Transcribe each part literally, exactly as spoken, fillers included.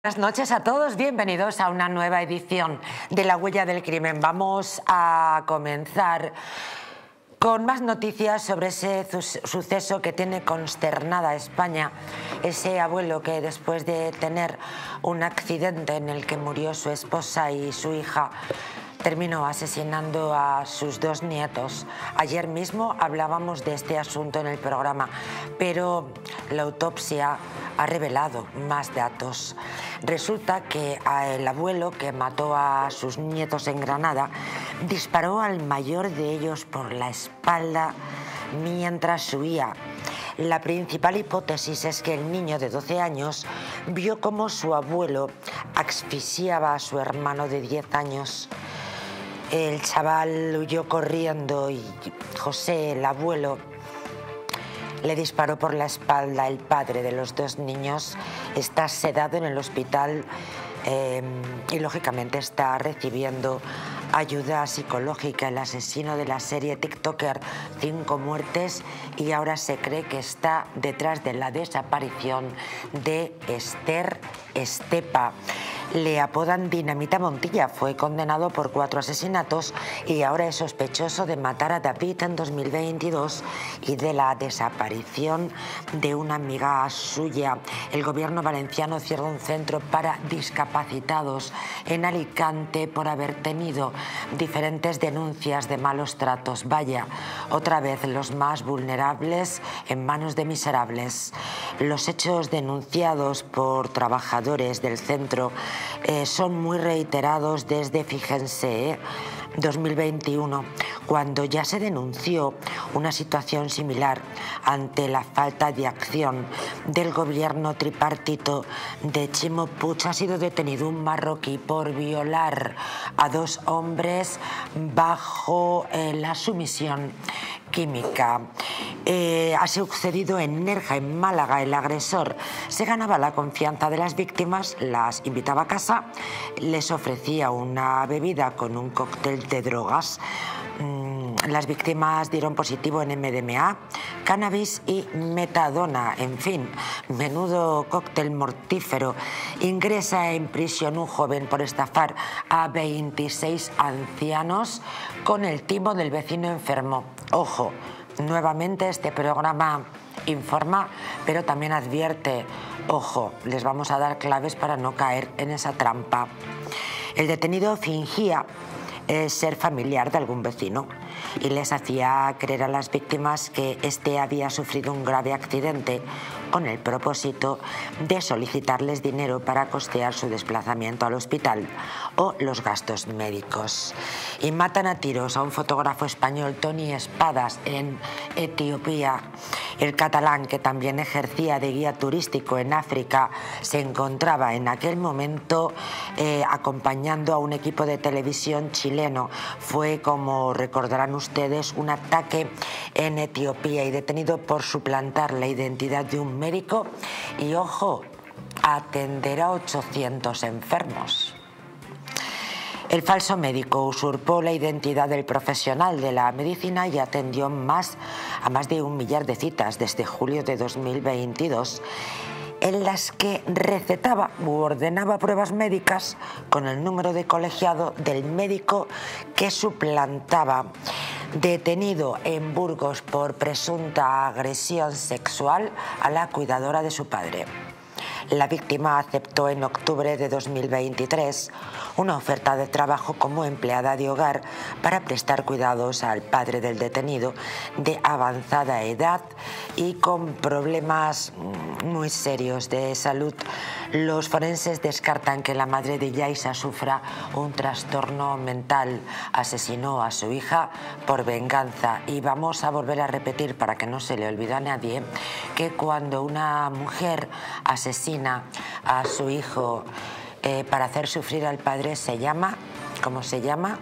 Buenas noches a todos, bienvenidos a una nueva edición de La Huella del Crimen. Vamos a comenzar con más noticias sobre ese suceso que tiene consternada a España. Ese abuelo que después de tener un accidente en el que murió su esposa y su hija, terminó asesinando a sus dos nietos. Ayer mismo hablábamos de este asunto en el programa, pero la autopsia ha revelado más datos. Resulta que el abuelo que mató a sus nietos en Granada disparó al mayor de ellos por la espalda mientras huía. La principal hipótesis es que el niño de doce años vio cómo su abuelo asfixiaba a su hermano de diez años. El chaval huyó corriendo y José, el abuelo, le disparó por la espalda. El padre de los dos niños está sedado en el hospital eh, y lógicamente está recibiendo ayuda psicológica. El asesino de la serie TikToker Cinco Muertes, y ahora se cree que está detrás de la desaparición de Esther Estepa. Le apodan Dinamita Montilla, fue condenado por cuatro asesinatos y ahora es sospechoso de matar a David en dos mil veintidós y de la desaparición de una amiga suya. El gobierno valenciano cierra un centro para discapacitados en Alicante por haber tenido diferentes denuncias de malos tratos. Vaya, otra vez los más vulnerables en manos de miserables. Los hechos denunciados por trabajadores del centro Eh, son muy reiterados desde, fíjense, eh, dos mil veintiuno, cuando ya se denunció una situación similar ante la falta de acción del gobierno tripartito de Chimo Puig. Ha sido detenido un marroquí por violar a dos hombres bajo eh, la sumisión química. Eh, ha sucedido en Nerja, en Málaga. El agresor se ganaba la confianza de las víctimas, las invitaba a casa, les ofrecía una bebida con un cóctel de drogas. Las víctimas dieron positivo en M D M A, cannabis y metadona. En fin, menudo cóctel mortífero. Ingresa en prisión un joven por estafar a veintiséis ancianos con el timo del vecino enfermo. Ojo, nuevamente este programa informa, pero también advierte. Ojo, les vamos a dar claves para no caer en esa trampa. El detenido fingía eh, ser familiar de algún vecino y les hacía creer a las víctimas que éste había sufrido un grave accidente con el propósito de solicitarles dinero para costear su desplazamiento al hospital o los gastos médicos. Y matan a tiros a un fotógrafo español, Tony Espadas, en Etiopía. El catalán, que también ejercía de guía turístico en África, se encontraba en aquel momento eh, acompañando a un equipo de televisión chileno. Fue, como recordarán ustedes, un ataque en Etiopía y detenido por suplantar la identidad de un médico y, ojo, atender a ochocientos enfermos. El falso médico usurpó la identidad del profesional de la medicina y atendió más a más de un millar de citas desde julio de dos mil veintidós, en las que recetaba u ordenaba pruebas médicas con el número de colegiado del médico que suplantaba. Detenido en Burgos por presunta agresión sexual a la cuidadora de su padre. La víctima aceptó en octubre de dos mil veintitrés una oferta de trabajo como empleada de hogar para prestar cuidados al padre del detenido, de avanzada edad y con problemas muy serios de salud. Los forenses descartan que la madre de Yaisa sufra un trastorno mental. Asesinó a su hija por venganza. Y vamos a volver a repetir, para que no se le olvide a nadie, que cuando una mujer asesina a su hijo eh, para hacer sufrir al padre, se llama, ¿cómo se llama?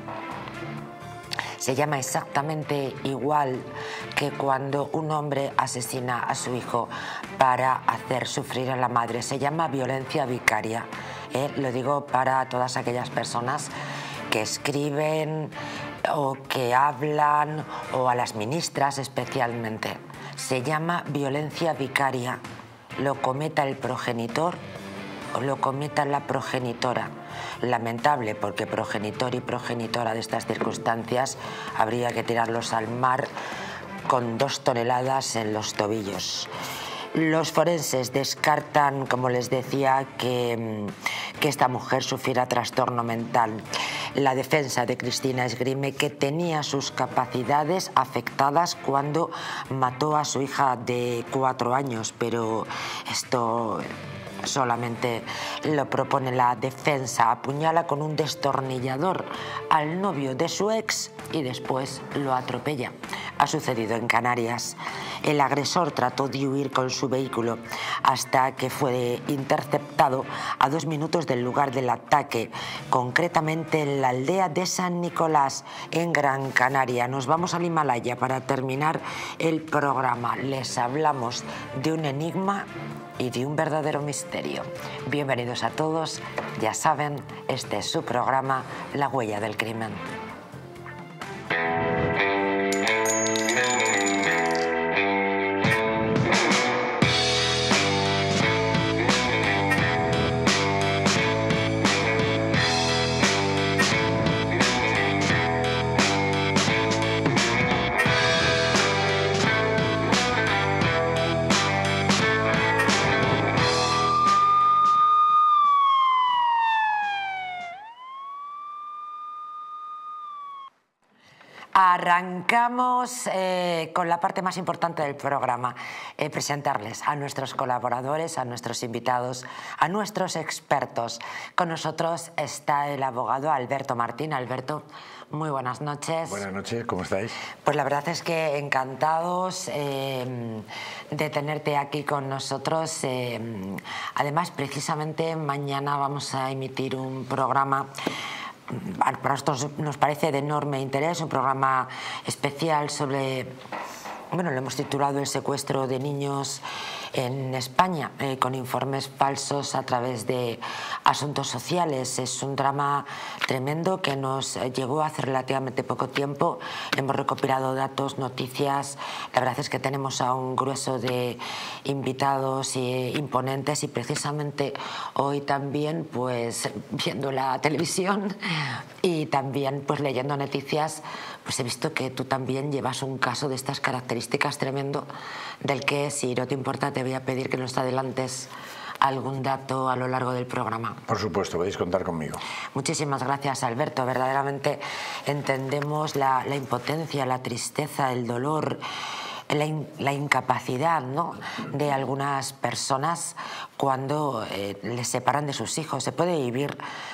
Se llama exactamente igual que cuando un hombre asesina a su hijo para hacer sufrir a la madre. Se llama violencia vicaria. Eh, lo digo para todas aquellas personas que escriben o que hablan, o a las ministras especialmente. Se llama violencia vicaria. Lo cometa el progenitor lo cometa la progenitora. Lamentable, porque progenitor y progenitora de estas circunstancias habría que tirarlos al mar con dos toneladas en los tobillos. Los forenses descartan, como les decía, que, que esta mujer sufriera trastorno mental. La defensa de Cristina esgrime que tenía sus capacidades afectadas cuando mató a su hija de cuatro años, pero esto solamente lo propone la defensa. Apuñala con un destornillador al novio de su ex y después lo atropella. Ha sucedido en Canarias. El agresor trató de huir con su vehículo hasta que fue interceptado a dos minutos del lugar del ataque, concretamente en la aldea de San Nicolás, en Gran Canaria. Nos vamos al Himalaya para terminar el programa. Les hablamos de un enigma y de un verdadero misterio. Bienvenidos a todos. Ya saben, este es su programa, La Huella del Crimen. Arrancamos eh, con la parte más importante del programa, eh, presentarles a nuestros colaboradores, a nuestros invitados, a nuestros expertos. Con nosotros está el abogado Alberto Martín. Alberto, muy buenas noches. Buenas noches, ¿cómo estáis? Pues la verdad es que encantados eh, de tenerte aquí con nosotros. Eh, además, precisamente mañana vamos a emitir un programa para nosotros nos parece de enorme interés, un programa especial sobre, bueno, lo hemos titulado El secuestro de niños en España, eh, con informes falsos a través de asuntos sociales. Es un drama tremendo que nos llegó hace relativamente poco tiempo. Hemos recopilado datos, noticias. La verdad es que tenemos a un grueso de invitados e imponentes, y precisamente hoy también, pues viendo la televisión y también pues leyendo noticias, pues he visto que tú también llevas un caso de estas características tremendo, del que, si no te importa, te voy a pedir que nos adelantes algún dato a lo largo del programa. Por supuesto, podéis contar conmigo. Muchísimas gracias, Alberto. Verdaderamente entendemos la, la impotencia, la tristeza, el dolor, la, in, la incapacidad, ¿no?, de algunas personas cuando eh, les separan de sus hijos. Se puede vivir,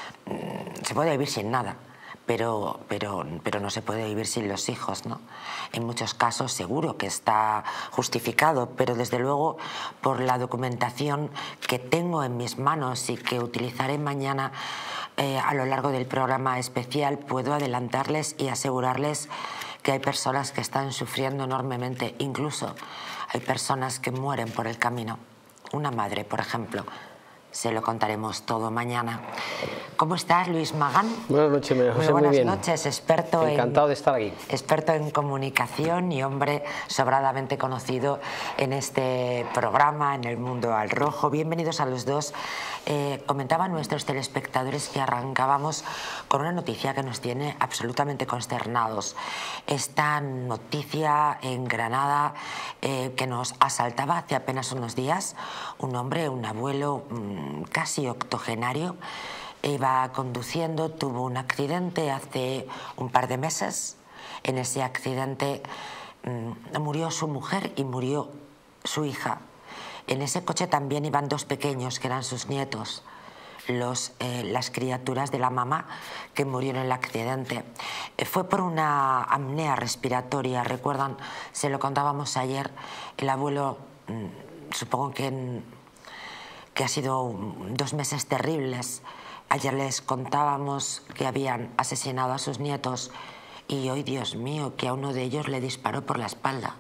se puede vivir sin nada. Pero, pero, pero no se puede vivir sin los hijos, ¿no? En muchos casos seguro que está justificado, pero desde luego, por la documentación que tengo en mis manos y que utilizaré mañana eh, a lo largo del programa especial, puedo adelantarles y asegurarles que hay personas que están sufriendo enormemente. Incluso hay personas que mueren por el camino. Una madre, por ejemplo. Se lo contaremos todo mañana. ¿Cómo estás, Luis Magán? Buenas noches, María José. Muy buenas muy bien. noches, experto Encantado en, de estar aquí. Experto en comunicación y hombre sobradamente conocido en este programa, en el mundo al rojo. Bienvenidos a los dos. Eh, comentaban nuestros telespectadores que arrancábamos con una noticia que nos tiene absolutamente consternados. Esta noticia en Granada eh, que nos asaltaba hace apenas unos días, un hombre, un abuelo mmm, casi octogenario, iba conduciendo, tuvo un accidente hace un par de meses. En ese accidente mmm, murió su mujer y murió su hija. En ese coche también iban dos pequeños, que eran sus nietos, los, eh, las criaturas de la mamá que murió en el accidente. Eh, fue por una apnea respiratoria, recuerdan, se lo contábamos ayer, el abuelo, mmm, supongo que, en, que ha sido dos meses terribles. Ayer les contábamos que habían asesinado a sus nietos y hoy, Dios mío, que a uno de ellos le disparó por la espalda.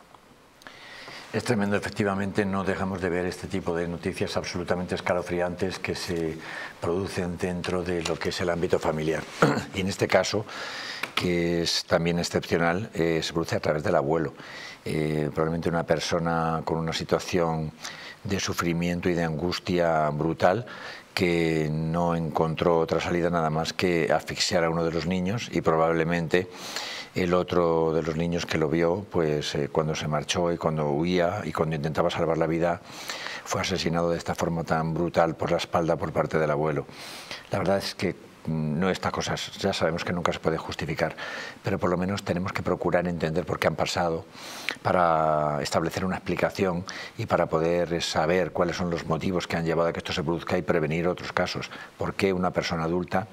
Es tremendo, efectivamente. No dejamos de ver este tipo de noticias absolutamente escalofriantes que se producen dentro de lo que es el ámbito familiar. Y en este caso, que es también excepcional, eh, se produce a través del abuelo. Eh, probablemente una persona con una situación de sufrimiento y de angustia brutal, que no encontró otra salida nada más que asfixiar a uno de los niños, y probablemente el otro de los niños que lo vio, pues eh, cuando se marchó y cuando huía y cuando intentaba salvar la vida, fue asesinado de esta forma tan brutal por la espalda por parte del abuelo. La verdad es que no, estas cosas ya sabemos que nunca se puede justificar, pero por lo menos tenemos que procurar entender por qué han pasado, para establecer una explicación y para poder saber cuáles son los motivos que han llevado a que esto se produzca y prevenir otros casos. ¿Por qué una persona adulta,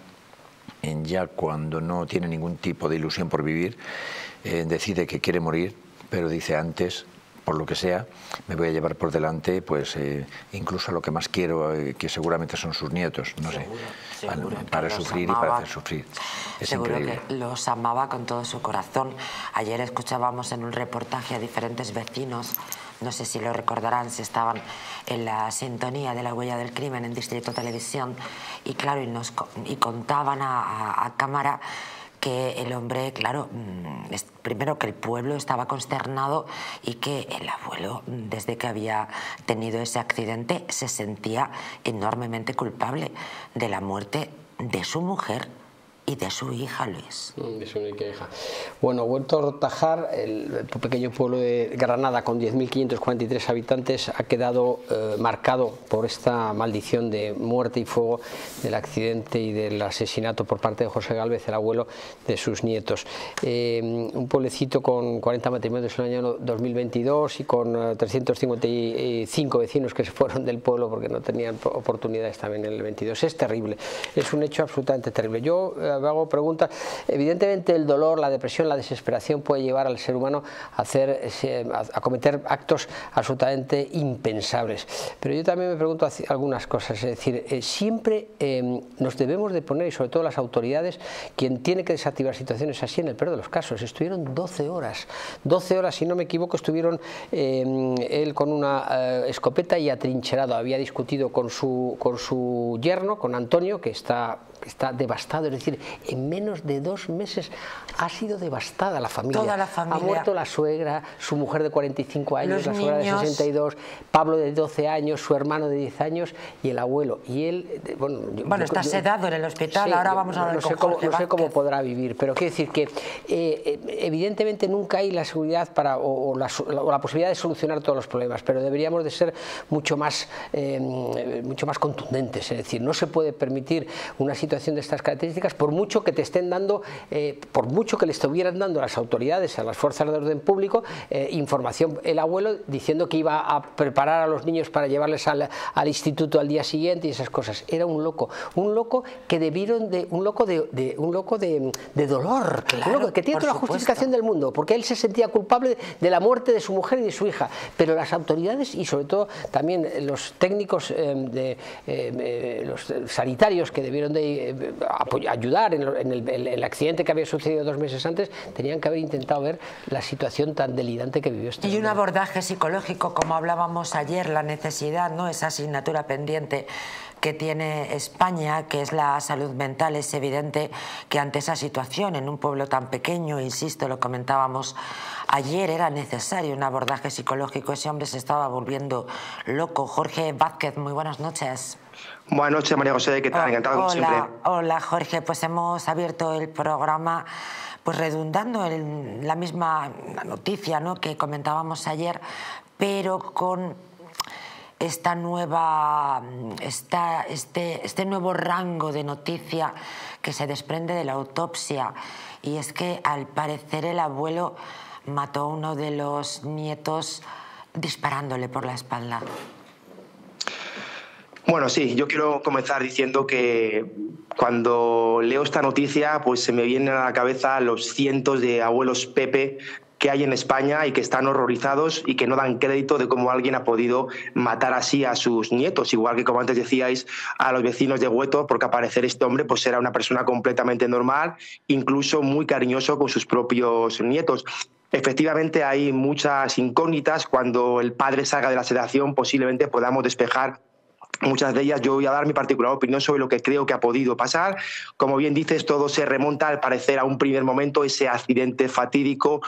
ya cuando no tiene ningún tipo de ilusión por vivir, eh, decide que quiere morir, pero dice antes, por lo que sea, me voy a llevar por delante, pues eh, incluso lo que más quiero, eh, que seguramente son sus nietos, no seguro, sé, seguro para, para sufrir amaba, y para hacer sufrir. Es seguro increíble. Que los amaba con todo su corazón. Ayer escuchábamos en un reportaje a diferentes vecinos, no sé si lo recordarán, si estaban en la sintonía de La Huella del Crimen en Distrito Televisión, y claro, y, nos, y contaban a, a, a cámara que el hombre, claro, primero que el pueblo estaba consternado y que el abuelo, desde que había tenido ese accidente, se sentía enormemente culpable de la muerte de su mujer y de su hija, Luis. De su única hija. Bueno, Huerto Tajar, el pequeño pueblo de Granada con diez mil quinientos cuarenta y tres habitantes, ha quedado eh, marcado por esta maldición de muerte y fuego del accidente y del asesinato por parte de José Gálvez, el abuelo de sus nietos. Eh, un pueblecito con cuarenta matrimonios en el año dos mil veintidós y con eh, trescientos cincuenta y cinco vecinos que se fueron del pueblo porque no tenían oportunidades también en el veintidós. Es terrible, es un hecho absolutamente terrible. Yo eh, hago preguntas. Evidentemente el dolor, la depresión, la desesperación puede llevar al ser humano a, hacer, a cometer actos absolutamente impensables. Pero yo también me pregunto algunas cosas, es decir, eh, siempre eh, nos debemos de poner, y sobre todo las autoridades, quien tiene que desactivar situaciones así, en el peor de los casos. Estuvieron doce horas, doce horas, si no me equivoco, estuvieron eh, él con una eh, escopeta y atrincherado. Había discutido con su, con su yerno, con Antonio, que está... está devastado, es decir, en menos de dos meses ha sido devastada la familia. Toda la familia. Ha muerto la suegra, su mujer de cuarenta y cinco años, Los la suegra niños. de sesenta y dos, Pablo de doce años, su hermano de diez años y el abuelo. Y él, bueno, yo, bueno yo, está yo, sedado en el hospital, sí, ahora yo, vamos a ver no con sé cómo, Jorge no sé cómo Vázquez. podrá vivir, pero quiero decir que eh, evidentemente nunca hay la seguridad para, o, o, la, o la posibilidad de solucionar todos los problemas, pero deberíamos de ser mucho más, eh, mucho más contundentes, es decir, no se puede permitir una situación de estas características por mucho que te estén dando, eh, por mucho que le estuvieran dando a las autoridades, a las fuerzas de orden público, eh, información. El abuelo diciendo que iba a preparar a los niños para llevarles al, al instituto al día siguiente y esas cosas. Era un loco, un loco que debieron de, un loco de, de un loco de, de dolor, claro, un loco que tiene toda la justificación del mundo, porque él se sentía culpable de la muerte de su mujer y de su hija, pero las autoridades y sobre todo también los técnicos eh, de eh, los sanitarios que debieron de eh, apoyar, ayudar en, en, el, en el accidente que había sucedido dos meses antes, tenían que haber intentado ver la situación tan delirante que vivió este Y hombre. un abordaje psicológico, como hablábamos ayer, la necesidad, ¿no? Esa asignatura pendiente que tiene España, que es la salud mental. Es evidente que ante esa situación, en un pueblo tan pequeño, insisto, lo comentábamos ayer, era necesario un abordaje psicológico. Ese hombre se estaba volviendo loco. Jorge Vázquez, muy buenas noches. Buenas noches, María José, ¿qué tal? Encantado como siempre. Hola, Jorge, pues hemos abierto el programa pues redundando en la misma noticia, ¿no?, que comentábamos ayer, pero con esta nueva, esta, este, este nuevo rango de noticia que se desprende de la autopsia, y es que al parecer el abuelo mató a uno de los nietos disparándole por la espalda. Bueno, sí, yo quiero comenzar diciendo que cuando leo esta noticia, pues se me vienen a la cabeza los cientos de abuelos Pepe que hay en España y que están horrorizados y que no dan crédito de cómo alguien ha podido matar así a sus nietos, igual que, como antes decíais, a los vecinos de Hueto, porque al parecer este hombre pues era una persona completamente normal, incluso muy cariñoso con sus propios nietos. Efectivamente hay muchas incógnitas. Cuando el padre salga de la sedación posiblemente podamos despejar muchas de ellas. Yo voy a dar mi particular opinión sobre lo que creo que ha podido pasar. Como bien dices, todo se remonta al parecer a un primer momento, ese accidente fatídico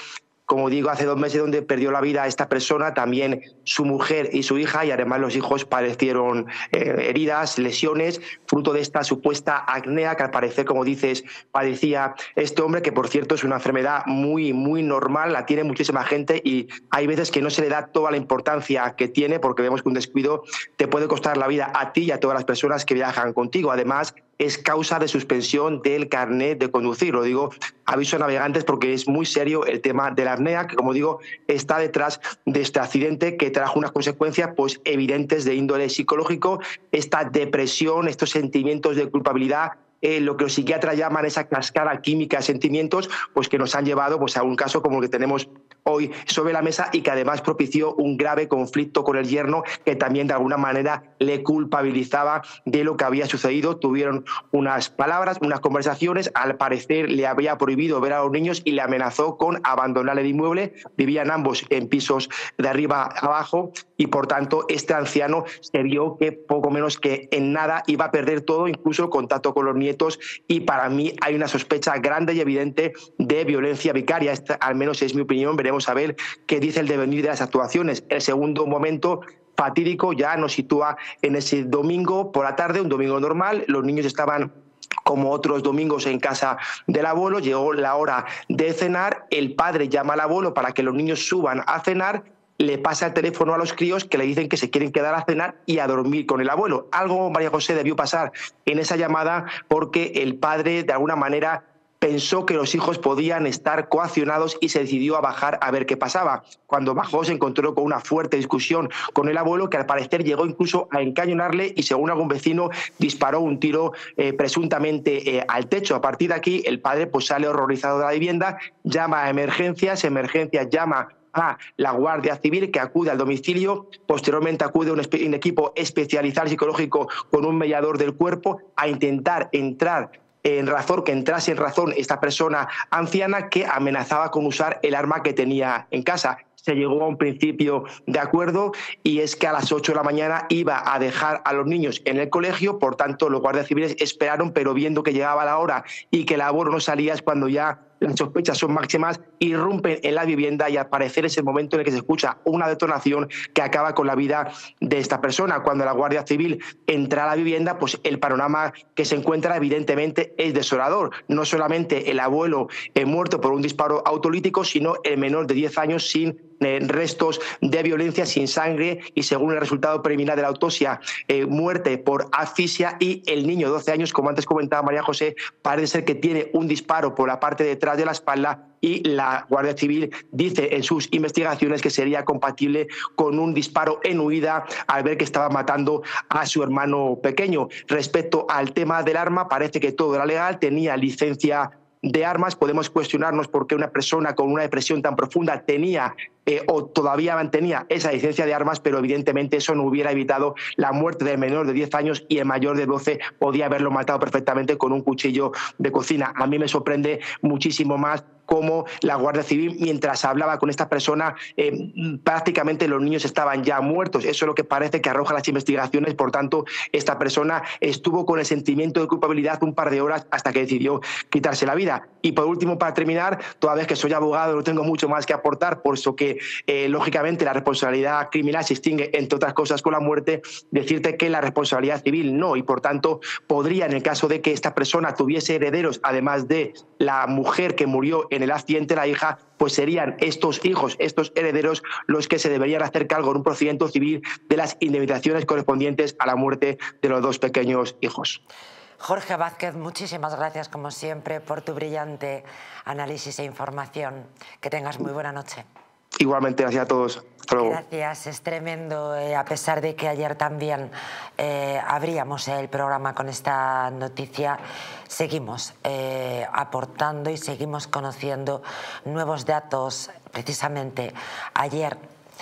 como digo, hace dos meses donde perdió la vida esta persona, también su mujer y su hija, y además los hijos padecieron eh, heridas, lesiones, fruto de esta supuesta acnea que al parecer, como dices, padecía este hombre, que por cierto es una enfermedad muy, muy normal, la tiene muchísima gente y hay veces que no se le da toda la importancia que tiene, porque vemos que un descuido te puede costar la vida a ti y a todas las personas que viajan contigo. Además, es causa de suspensión del carnet de conducir. Lo digo, aviso a navegantes, porque es muy serio el tema de la apnea, que como digo, está detrás de este accidente que trajo unas consecuencias pues evidentes de índole psicológico, esta depresión, estos sentimientos de culpabilidad, Eh, lo que los psiquiatras llaman esa cascada química de sentimientos, pues que nos han llevado pues, a un caso como el que tenemos hoy sobre la mesa y que además propició un grave conflicto con el yerno, que también de alguna manera le culpabilizaba de lo que había sucedido. Tuvieron unas palabras, unas conversaciones, al parecer le había prohibido ver a los niños y le amenazó con abandonar el inmueble. Vivían ambos en pisos de arriba a abajo y por tanto este anciano se vio que poco menos que en nada iba a perder todo, incluso el contacto con los nietos, y para mí hay una sospecha grande y evidente de violencia vicaria. Esta, al menos es mi opinión, veremos a ver qué dice el devenir de las actuaciones. El segundo momento fatídico ya nos sitúa en ese domingo por la tarde, un domingo normal. Los niños estaban como otros domingos en casa del abuelo, llegó la hora de cenar, el padre llama al abuelo para que los niños suban a cenar, le pasa el teléfono a los críos que le dicen que se quieren quedar a cenar y a dormir con el abuelo. Algo, María José, debió pasar en esa llamada, porque el padre de alguna manera pensó que los hijos podían estar coaccionados y se decidió a bajar a ver qué pasaba. Cuando bajó se encontró con una fuerte discusión con el abuelo, que al parecer llegó incluso a encañonarle y, según algún vecino, disparó un tiro eh, presuntamente eh, al techo. A partir de aquí el padre pues sale horrorizado de la vivienda, llama a emergencias, emergencias llama a la Guardia Civil, que acude al domicilio. Posteriormente acude un, un equipo especializado psicológico con un mediador del cuerpo a intentar entrar en razón, que entrase en razón esta persona anciana que amenazaba con usar el arma que tenía en casa. Se llegó a un principio de acuerdo, y es que a las ocho de la mañana iba a dejar a los niños en el colegio. Por tanto, los guardias civiles esperaron, pero viendo que llegaba la hora y que el abuelo no salía, es cuando ya las sospechas son máximas, irrumpen en la vivienda y al parecer es el momento en el que se escucha una detonación que acaba con la vida de esta persona. Cuando la Guardia Civil entra a la vivienda, pues el panorama que se encuentra evidentemente es desolador. No solamente el abuelo eh, muerto por un disparo autolítico, sino el menor de diez años sin eh, restos de violencia, sin sangre, y según el resultado preliminar de la autopsia, eh, muerte por asfixia, y el niño de doce años, como antes comentaba María José, parece ser que tiene un disparo por la parte de detrás de la espalda, y la Guardia Civil dice en sus investigaciones que sería compatible con un disparo en huida al ver que estaba matando a su hermano pequeño. Respecto al tema del arma, parece que todo era legal, tenía licencia de armas. Podemos cuestionarnos por qué una persona con una depresión tan profunda tenía eh, o todavía mantenía esa licencia de armas, pero evidentemente eso no hubiera evitado la muerte del menor de diez años, y el mayor de doce podía haberlo matado perfectamente con un cuchillo de cocina. A mí me sorprende muchísimo más cómo la Guardia Civil, mientras hablaba con esta persona, eh, prácticamente los niños estaban ya muertos. Eso es lo que parece que arroja las investigaciones. Por tanto, esta persona estuvo con el sentimiento de culpabilidad un par de horas hasta que decidió quitarse la vida. Y por último, para terminar, toda vez que soy abogado no tengo mucho más que aportar, por eso que eh, lógicamente la responsabilidad criminal se extingue, entre otras cosas, con la muerte. Decirte que la responsabilidad civil no, y por tanto podría, en el caso de que esta persona tuviese herederos, además de la mujer que murió en el accidente, la hija, pues serían estos hijos, estos herederos, los que se deberían hacer cargo en un procedimiento civil de las indemnizaciones correspondientes a la muerte de los dos pequeños hijos. Jorge Vázquez, muchísimas gracias como siempre por tu brillante análisis e información. Que tengas muy buena noche. Igualmente, gracias a todos. Hasta luego. Gracias, es tremendo, eh, a pesar de que ayer también eh, abríamos el programa con esta noticia, seguimos eh, aportando y seguimos conociendo nuevos datos. Precisamente ayer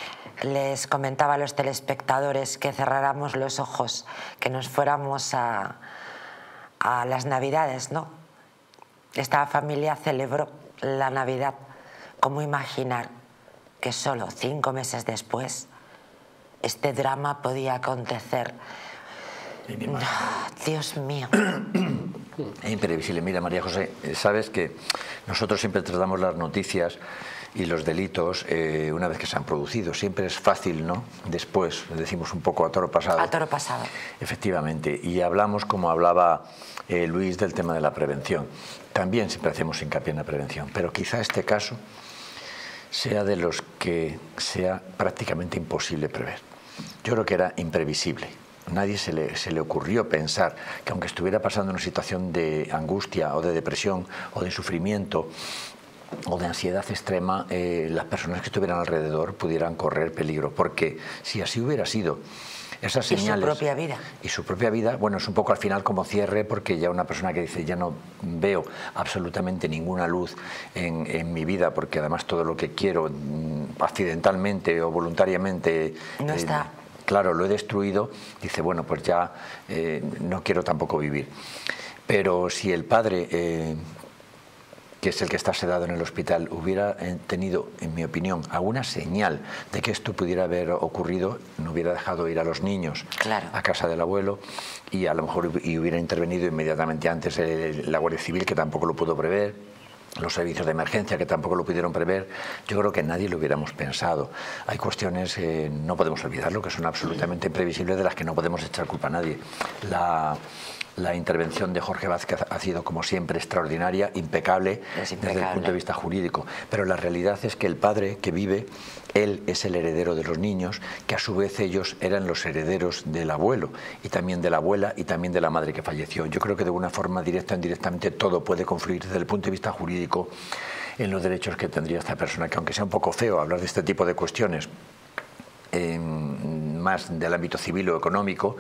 les comentaba a los telespectadores que cerráramos los ojos, que nos fuéramos a, a las Navidades, ¿no? Esta familia celebró la Navidad. ¿Cómo imaginar que solo cinco meses después este drama podía acontecer? Oh, Dios mío. Es imprevisible. Mira, María José, sabes que nosotros siempre tratamos las noticias y los delitos eh, una vez que se han producido. Siempre es fácil, ¿no? Después, decimos un poco a toro pasado. A toro pasado. Efectivamente. Y hablamos, como hablaba eh, Luis, del tema de la prevención. También siempre hacemos hincapié en la prevención, pero quizá este caso sea de los que sea prácticamente imposible prever. Yo creo que era imprevisible. Nadie se le, se le ocurrió pensar que aunque estuviera pasando una situación de angustia o de depresión o de sufrimiento o de ansiedad extrema, eh, las personas que estuvieran alrededor pudieran correr peligro, porque si así hubiera sido, esas señales... Y su propia vida. Y su propia vida, bueno, es un poco al final como cierre, porque ya una persona que dice, ya no veo absolutamente ninguna luz en, en mi vida, porque además todo lo que quiero, accidentalmente o voluntariamente... No eh, está. Claro, lo he destruido, dice, bueno, pues ya eh, no quiero tampoco vivir. Pero si el padre... Eh, que es el que está sedado en el hospital, hubiera tenido, en mi opinión, alguna señal de que esto pudiera haber ocurrido, no hubiera dejado ir a los niños claro. a casa del abuelo y a lo mejor y hubiera intervenido inmediatamente antes el, la Guardia Civil, que tampoco lo pudo prever, los servicios de emergencia, que tampoco lo pudieron prever. Yo creo que nadie lo hubiéramos pensado. Hay cuestiones, eh, no podemos olvidarlo, que son absolutamente imprevisibles, de las que no podemos echar culpa a nadie. La... La intervención de Jorge Vázquez ha sido, como siempre, extraordinaria, impecable, impecable desde el punto de vista jurídico. Pero la realidad es que el padre que vive, él es el heredero de los niños, que a su vez ellos eran los herederos del abuelo, y también de la abuela, y también de la madre que falleció. Yo creo que de una forma directa o indirectamente todo puede confluir desde el punto de vista jurídico en los derechos que tendría esta persona, que aunque sea un poco feo hablar de este tipo de cuestiones, Eh, más del ámbito civil o económico,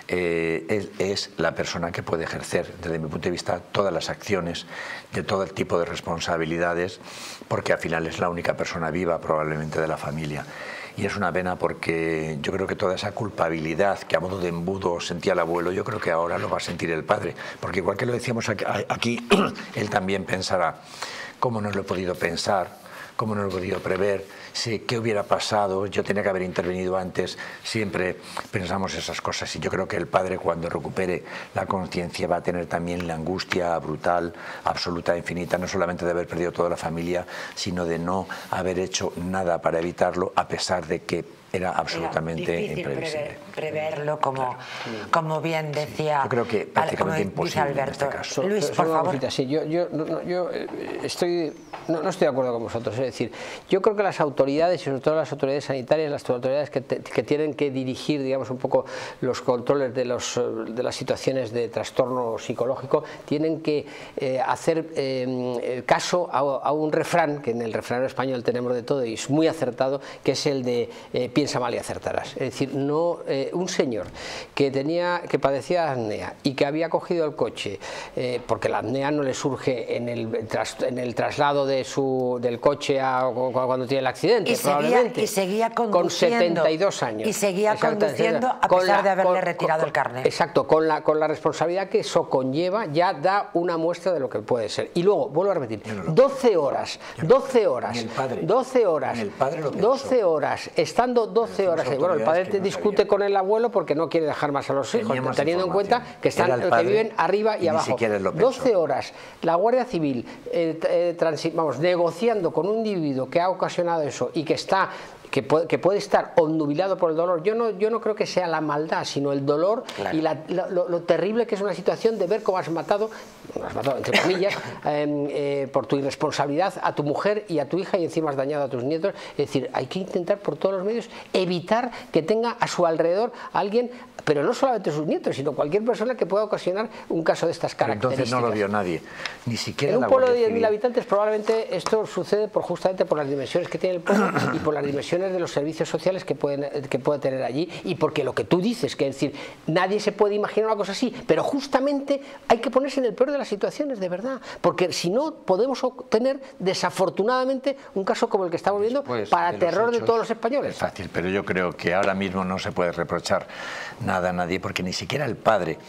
eh, él es la persona que puede ejercer, desde mi punto de vista, todas las acciones de todo el tipo de responsabilidades, porque al final es la única persona viva probablemente de la familia. Y es una pena, porque yo creo que toda esa culpabilidad que a modo de embudo sentía el abuelo, yo creo que ahora lo va a sentir el padre, porque igual que lo decíamos aquí, aquí él también pensará, ¿cómo no lo he podido pensar? ¿Cómo no lo he podido prever? Sí, ¿qué hubiera pasado? Yo tenía que haber intervenido antes. Siempre pensamos esas cosas, y yo creo que el padre, cuando recupere la conciencia, va a tener también la angustia brutal, absoluta, infinita, no solamente de haber perdido toda la familia, sino de no haber hecho nada para evitarlo, a pesar de que era absolutamente era imprevisible. Prever, preverlo, como, claro. como bien decía. Sí, yo creo que prácticamente imposible Alberto. En este caso. Luis, so, por so, favor. Cosita, sí, yo yo, no, yo estoy, no, no estoy de acuerdo con vosotros. Es decir, yo creo que las autoridades, y sobre todo las autoridades sanitarias, las autoridades que, te, que tienen que dirigir, digamos, un poco los controles de, los, de las situaciones de trastorno psicológico, tienen que eh, hacer eh, caso a, a un refrán, que en el refrán español tenemos de todo y es muy acertado, que es el de eh, piensa mal y acertarás. Es decir, no, eh, un señor que tenía, que padecía apnea y que había cogido el coche, eh, porque la apnea no le surge en el, tras, en el traslado de su, del coche a, cuando tiene el accidente, y probablemente. Seguía, y seguía conduciendo. Con setenta y dos años. Y seguía conduciendo a con pesar la, de haberle con, retirado con, el carnet. Exacto, con la, con la responsabilidad que eso conlleva, ya da una muestra de lo que puede ser. Y luego, vuelvo a repetir, no, no, no. doce horas, doce horas, el padre, doce horas, el padre lo doce horas, estando doce horas, bueno, el padre te no discute sabía. con el abuelo porque no quiere dejar más a los hijos, teniendo en cuenta que están que viven arriba y, y abajo. doce horas, la Guardia Civil eh, eh, transi, vamos, negociando con un individuo que ha ocasionado eso y que está Que puede, que puede estar obnubilado por el dolor. Yo no, yo no creo que sea la maldad, sino el dolor, claro. y la, lo, lo terrible que es una situación de ver cómo has matado, has matado entre comillas, eh, eh, por tu irresponsabilidad a tu mujer y a tu hija, y encima has dañado a tus nietos. Es decir, hay que intentar por todos los medios evitar que tenga a su alrededor alguien, pero no solamente sus nietos, sino cualquier persona que pueda ocasionar un caso de estas características. Pero entonces no lo vio nadie, ni siquiera en la un pueblo Guardia de diez mil Civil. habitantes probablemente esto sucede por, justamente por las dimensiones que tiene el pueblo y por las dimensiones de los servicios sociales que pueden que puede tener allí, y porque lo que tú dices, que es decir, nadie se puede imaginar una cosa así, pero justamente hay que ponerse en el peor de las situaciones, de verdad, porque si no podemos obtener desafortunadamente un caso como el que estamos viendo. Después, para de terror de todos los españoles. Es fácil, pero yo creo que ahora mismo no se puede reprochar nada a nadie, porque ni siquiera el padre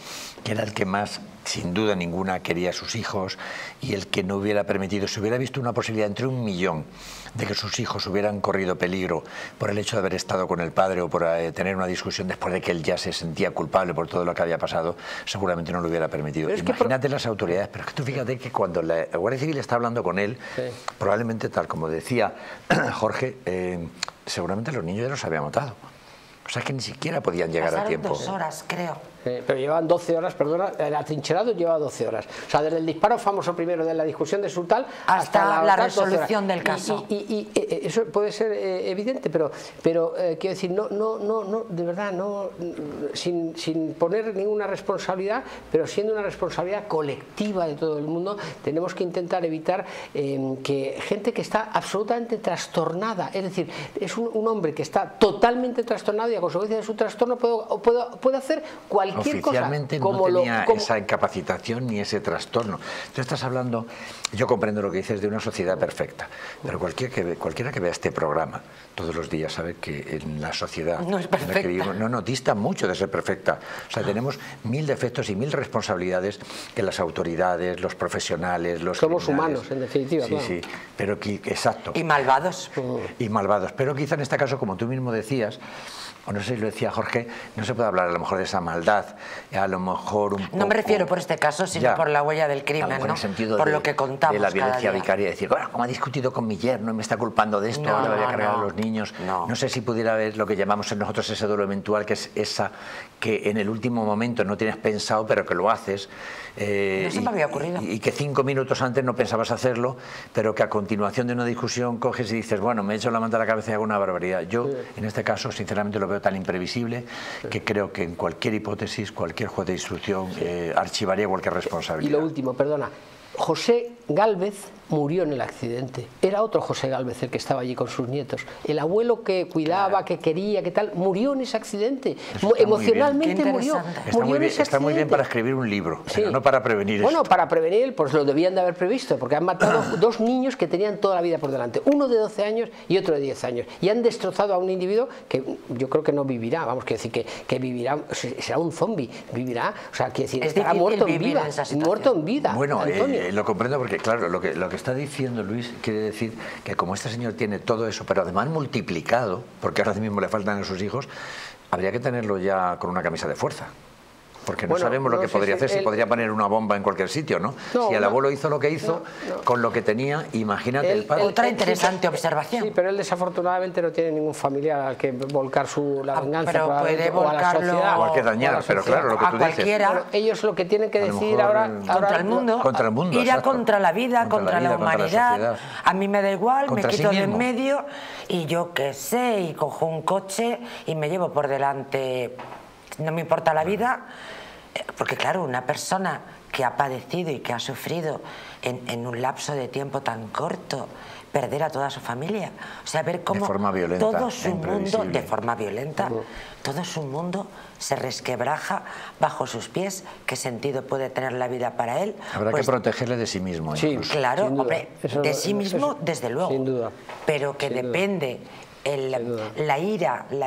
que era el que más, sin duda ninguna, quería a sus hijos y el que no hubiera permitido, si hubiera visto una posibilidad entre un millón de que sus hijos hubieran corrido peligro por el hecho de haber estado con el padre o por eh, tener una discusión después de que él ya se sentía culpable por todo lo que había pasado, seguramente no lo hubiera permitido. Imagínate por... las autoridades, pero es que tú fíjate que cuando la Guardia Civil está hablando con él, sí. probablemente, tal como decía Jorge, eh, seguramente los niños ya los habían matado. O sea, que ni siquiera podían llegar Pasaron a tiempo. dos horas, creo. Eh, pero llevaban doce horas, perdona, el atrincherado llevaba doce horas. O sea, desde el disparo famoso primero de la discusión de Sultal hasta, hasta la, la resolución del caso. Y, y, y, y eso puede ser eh, evidente, pero, pero eh, quiero decir, no, no, no, no, de verdad, no, sin, sin poner ninguna responsabilidad, pero siendo una responsabilidad colectiva de todo el mundo, tenemos que intentar evitar eh, que gente que está absolutamente trastornada, es decir, es un, un hombre que está totalmente trastornado y a consecuencia de su trastorno puede, puede, puede hacer cualquier Oficialmente cosa, como no tenía lo, como... esa incapacitación ni ese trastorno. Tú estás hablando, yo comprendo lo que dices de una sociedad perfecta, pero cualquiera que, ve, cualquiera que vea este programa todos los días sabe que en la sociedad no es en la que vivimos, no, no, dista mucho de ser perfecta. O sea, tenemos mil defectos y mil responsabilidades que las autoridades, los profesionales, los Somos criminales, humanos, en definitiva. Sí, claro. sí, pero que, exacto. Y malvados. Y malvados. Pero quizá en este caso, como tú mismo decías, o no sé si lo decía Jorge, no se puede hablar a lo mejor de esa maldad, a lo mejor un poco... No me refiero por este caso, sino ya, por la huella del crimen, ¿no? En el sentido por de, lo que contamos de la violencia cada vicaria, decir, bueno, como ha discutido con mi yerno y me está culpando de esto, no, ahora voy a cargar no, a los niños. No. no sé si pudiera haber lo que llamamos en nosotros ese duelo eventual, que es esa que en el último momento no tienes pensado, pero que lo haces. Eh, no se me había ocurrido. Y, y que cinco minutos antes no pensabas hacerlo, pero que a continuación de una discusión coges y dices, bueno, me he hecho la manta a la cabeza y hago una barbaridad. Yo, sí. en este caso, sinceramente lo veo tan imprevisible sí. que creo que en cualquier hipótesis, cualquier juez de instrucción sí. eh, archivaría cualquier responsabilidad. Y lo último, perdona, José Gálvez murió en el accidente. Era otro José Gálvez el que estaba allí con sus nietos. El abuelo que cuidaba, claro. que quería, que tal, murió en ese accidente. Emocionalmente murió. Está, murió muy, en bien, ese está muy bien para escribir un libro, sí. pero no para prevenir Bueno, esto. para prevenir, pues lo debían de haber previsto, porque han matado dos niños que tenían toda la vida por delante. Uno de doce años y otro de diez años. Y han destrozado a un individuo que yo creo que no vivirá, vamos, que decir, que, que vivirá, será un zombi, vivirá, o sea, quiere decir, es estará muerto en vida, en muerto en vida. Bueno, eh, lo comprendo porque, claro, lo que, lo que está diciendo Luis quiere decir que como este señor tiene todo eso, pero además multiplicado, porque ahora mismo le faltan a sus hijos, habría que tenerlo ya con una camisa de fuerza. Porque no bueno, sabemos lo no que podría hacer, si él... podría poner una bomba en cualquier sitio, ¿no? no si el abuelo hizo lo que hizo, no, no. con lo que tenía, imagínate él, el padre. Otra interesante observación. Sí, pero él desafortunadamente no tiene ningún familiar al que volcar su la venganza, pero puede o a la sociedad. O al que dañar, pero claro, lo que tú dices. Bueno, ellos lo que tienen que decir ahora, ahora... Contra el mundo. Contra el mundo, ir a contra la vida, contra, contra la, vida, la humanidad. Contra la a mí me da igual, contra me quito sí de en medio y yo qué sé, y cojo un coche y me llevo por delante, no me importa la vida. Porque claro, una persona que ha padecido y que ha sufrido en, en un lapso de tiempo tan corto, perder a toda su familia, o sea, ver cómo de forma violenta, todo su mundo, de forma violenta, uh-huh. todo su mundo se resquebraja bajo sus pies, ¿qué sentido puede tener la vida para él? Habrá pues, que protegerle de sí mismo. Sí, claro, hombre, eso, de sí mismo, eso, desde luego, sin duda, pero que sin depende... El, la ira la,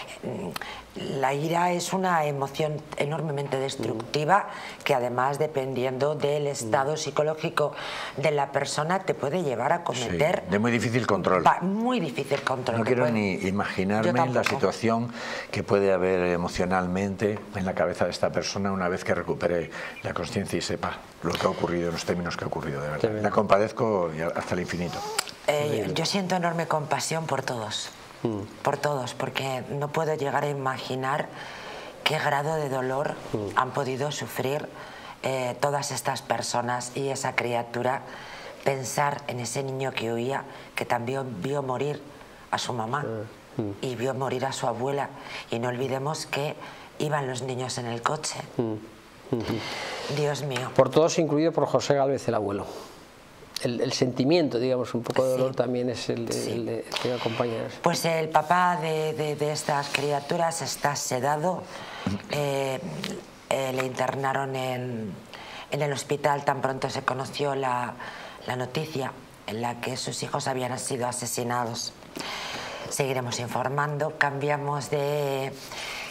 la ira es una emoción enormemente destructiva que además dependiendo del estado psicológico de la persona te puede llevar a cometer sí, de muy difícil control pa, muy difícil control no quiero puede, ni imaginarme la situación que puede haber emocionalmente en la cabeza de esta persona una vez que recupere la conciencia y sepa lo que ha ocurrido en los términos que ha ocurrido, de verdad. La compadezco hasta el infinito. Eh, yo siento enorme compasión por todos, mm. por todos, porque no puedo llegar a imaginar qué grado de dolor mm. han podido sufrir eh, todas estas personas y esa criatura. Pensar en ese niño que huía, que también vio morir a su mamá mm. y vio morir a su abuela, y no olvidemos que iban los niños en el coche. Mm. Mm-hmm. Dios mío. Por todos, incluido por José Gálvez, el abuelo. El, el sentimiento, digamos, un poco de dolor sí, también es el, sí. el, el, el que acompaña. Pues el papá de, de, de estas criaturas está sedado, eh, eh, le internaron en, en el hospital tan pronto se conoció la, la noticia en la que sus hijos habían sido asesinados. Seguiremos informando, cambiamos de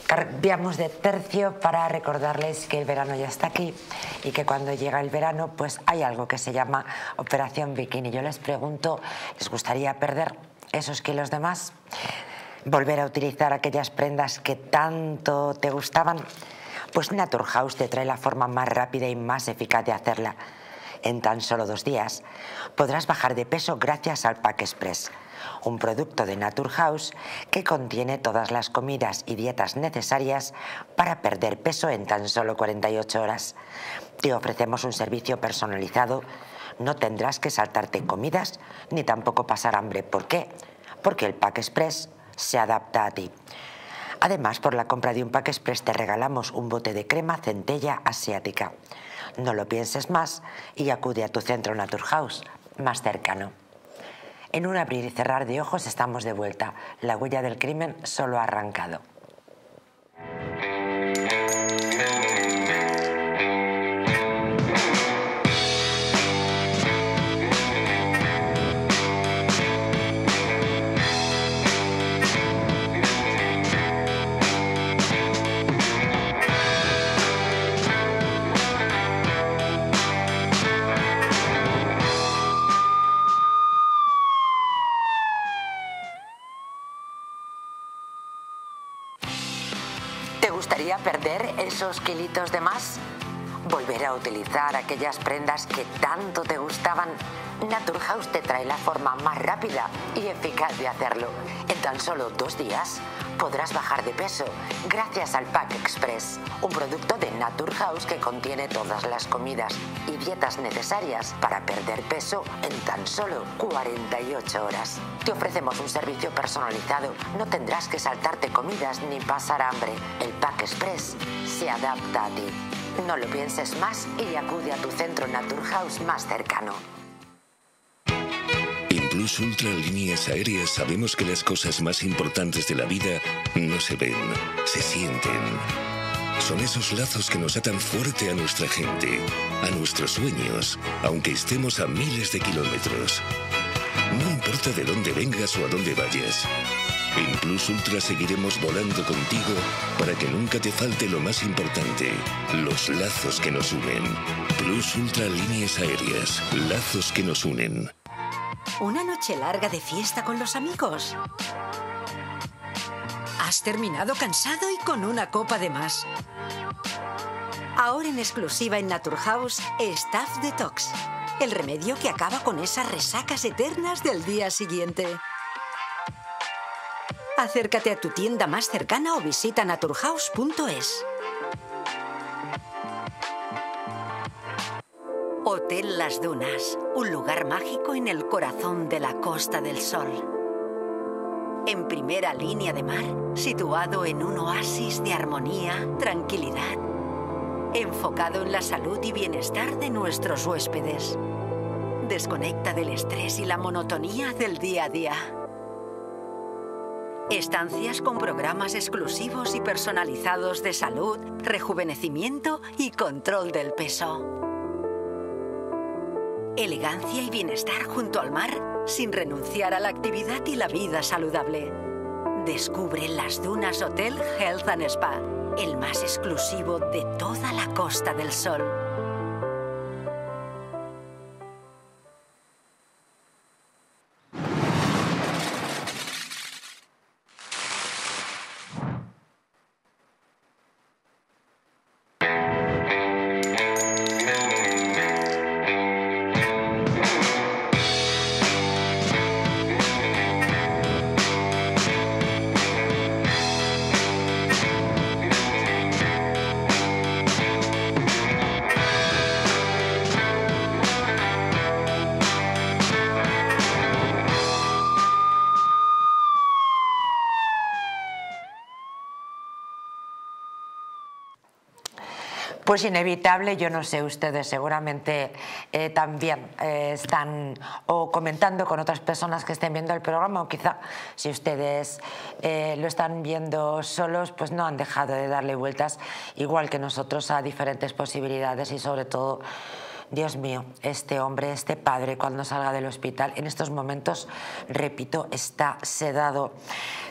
Cambiamos de tercio para recordarles que el verano ya está aquí y que cuando llega el verano pues hay algo que se llama Operación Bikini. Yo les pregunto, ¿les gustaría perder esos kilos de más? ¿Volver a utilizar aquellas prendas que tanto te gustaban? Pues Naturhaus te trae la forma más rápida y más eficaz de hacerla. En tan solo dos días podrás bajar de peso gracias al Pack Express, un producto de Naturhaus que contiene todas las comidas y dietas necesarias para perder peso en tan solo cuarenta y ocho horas. Te ofrecemos un servicio personalizado, no tendrás que saltarte comidas ni tampoco pasar hambre. ¿Por qué? Porque el Pack Express se adapta a ti. Además, por la compra de un Pack Express te regalamos un bote de crema centella asiática. No lo pienses más y acude a tu centro Naturhaus más cercano. En un abrir y cerrar de ojos estamos de vuelta. La huella del crimen solo ha arrancado. ¿Te gustaría perder esos kilitos de más? ¿Volver a utilizar aquellas prendas que tanto te gustaban? Naturhaus te trae la forma más rápida y eficaz de hacerlo. En tan solo dos días podrás bajar de peso gracias al Pack Express, un producto de Naturhaus que contiene todas las comidas y dietas necesarias para perder peso en tan solo cuarenta y ocho horas. Te ofrecemos un servicio personalizado, no tendrás que saltarte comidas ni pasar hambre. El Pack Express se adapta a ti. No lo pienses más y acude a tu centro Naturhaus más cercano. En Plus Ultra Líneas Aéreas sabemos que las cosas más importantes de la vida no se ven, se sienten. Son esos lazos que nos atan fuerte a nuestra gente, a nuestros sueños, aunque estemos a miles de kilómetros. No importa de dónde vengas o a dónde vayas. En Plus Ultra seguiremos volando contigo para que nunca te falte lo más importante, los lazos que nos unen. Plus Ultra Líneas Aéreas, lazos que nos unen. ¿Una noche larga de fiesta con los amigos? ¿Has terminado cansado y con una copa de más? Ahora en exclusiva en Naturhaus, Staff Detox, el remedio que acaba con esas resacas eternas del día siguiente. Acércate a tu tienda más cercana o visita naturhaus punto es. Hotel Las Dunas, un lugar mágico en el corazón de la Costa del Sol. En primera línea de mar, situado en un oasis de armonía, tranquilidad, enfocado en la salud y bienestar de nuestros huéspedes. Desconecta del estrés y la monotonía del día a día. Estancias con programas exclusivos y personalizados de salud, rejuvenecimiento y control del peso. Elegancia y bienestar junto al mar, sin renunciar a la actividad y la vida saludable. Descubre Las Dunas Hotel Health and Spa, el más exclusivo de toda la Costa del Sol. Pues inevitable, yo no sé, ustedes seguramente eh, también eh, están o comentando con otras personas que estén viendo el programa, o quizá si ustedes eh, lo están viendo solos, pues no han dejado de darle vueltas, igual que nosotros, a diferentes posibilidades y sobre todo, Dios mío, este hombre, este padre, cuando salga del hospital, en estos momentos, repito, está sedado.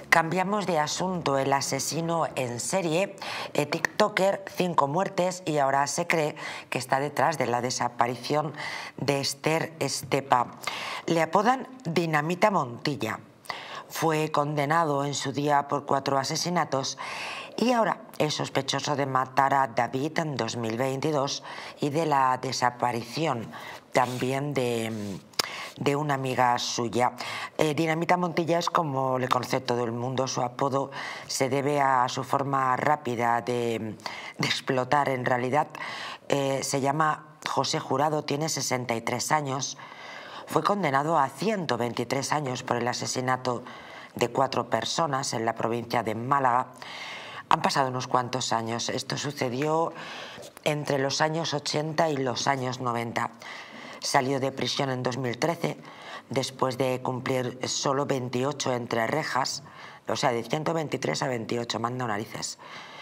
Cambiamos de asunto. El asesino en serie, eh, TikToker, cinco muertes, y ahora se cree que está detrás de la desaparición de Esther Estepa. Le apodan Dinamita Montilla. Fue condenado en su día por cuatro asesinatos y ahora es sospechoso de matar a David en dos mil veintidós y de la desaparición también de... de una amiga suya. Eh, Dinamita Montilla es como le conoce todo el mundo. Su apodo se debe a su forma rápida de, de explotar. En realidad eh, se llama José Jurado, tiene sesenta y tres años. Fue condenado a ciento veintitrés años por el asesinato de cuatro personas en la provincia de Málaga. Han pasado unos cuantos años. Esto sucedió entre los años ochenta y los años noventa. Salió de prisión en dos mil trece, después de cumplir solo veintiocho entre rejas, o sea, de ciento veintitrés a veintiocho, manda narices.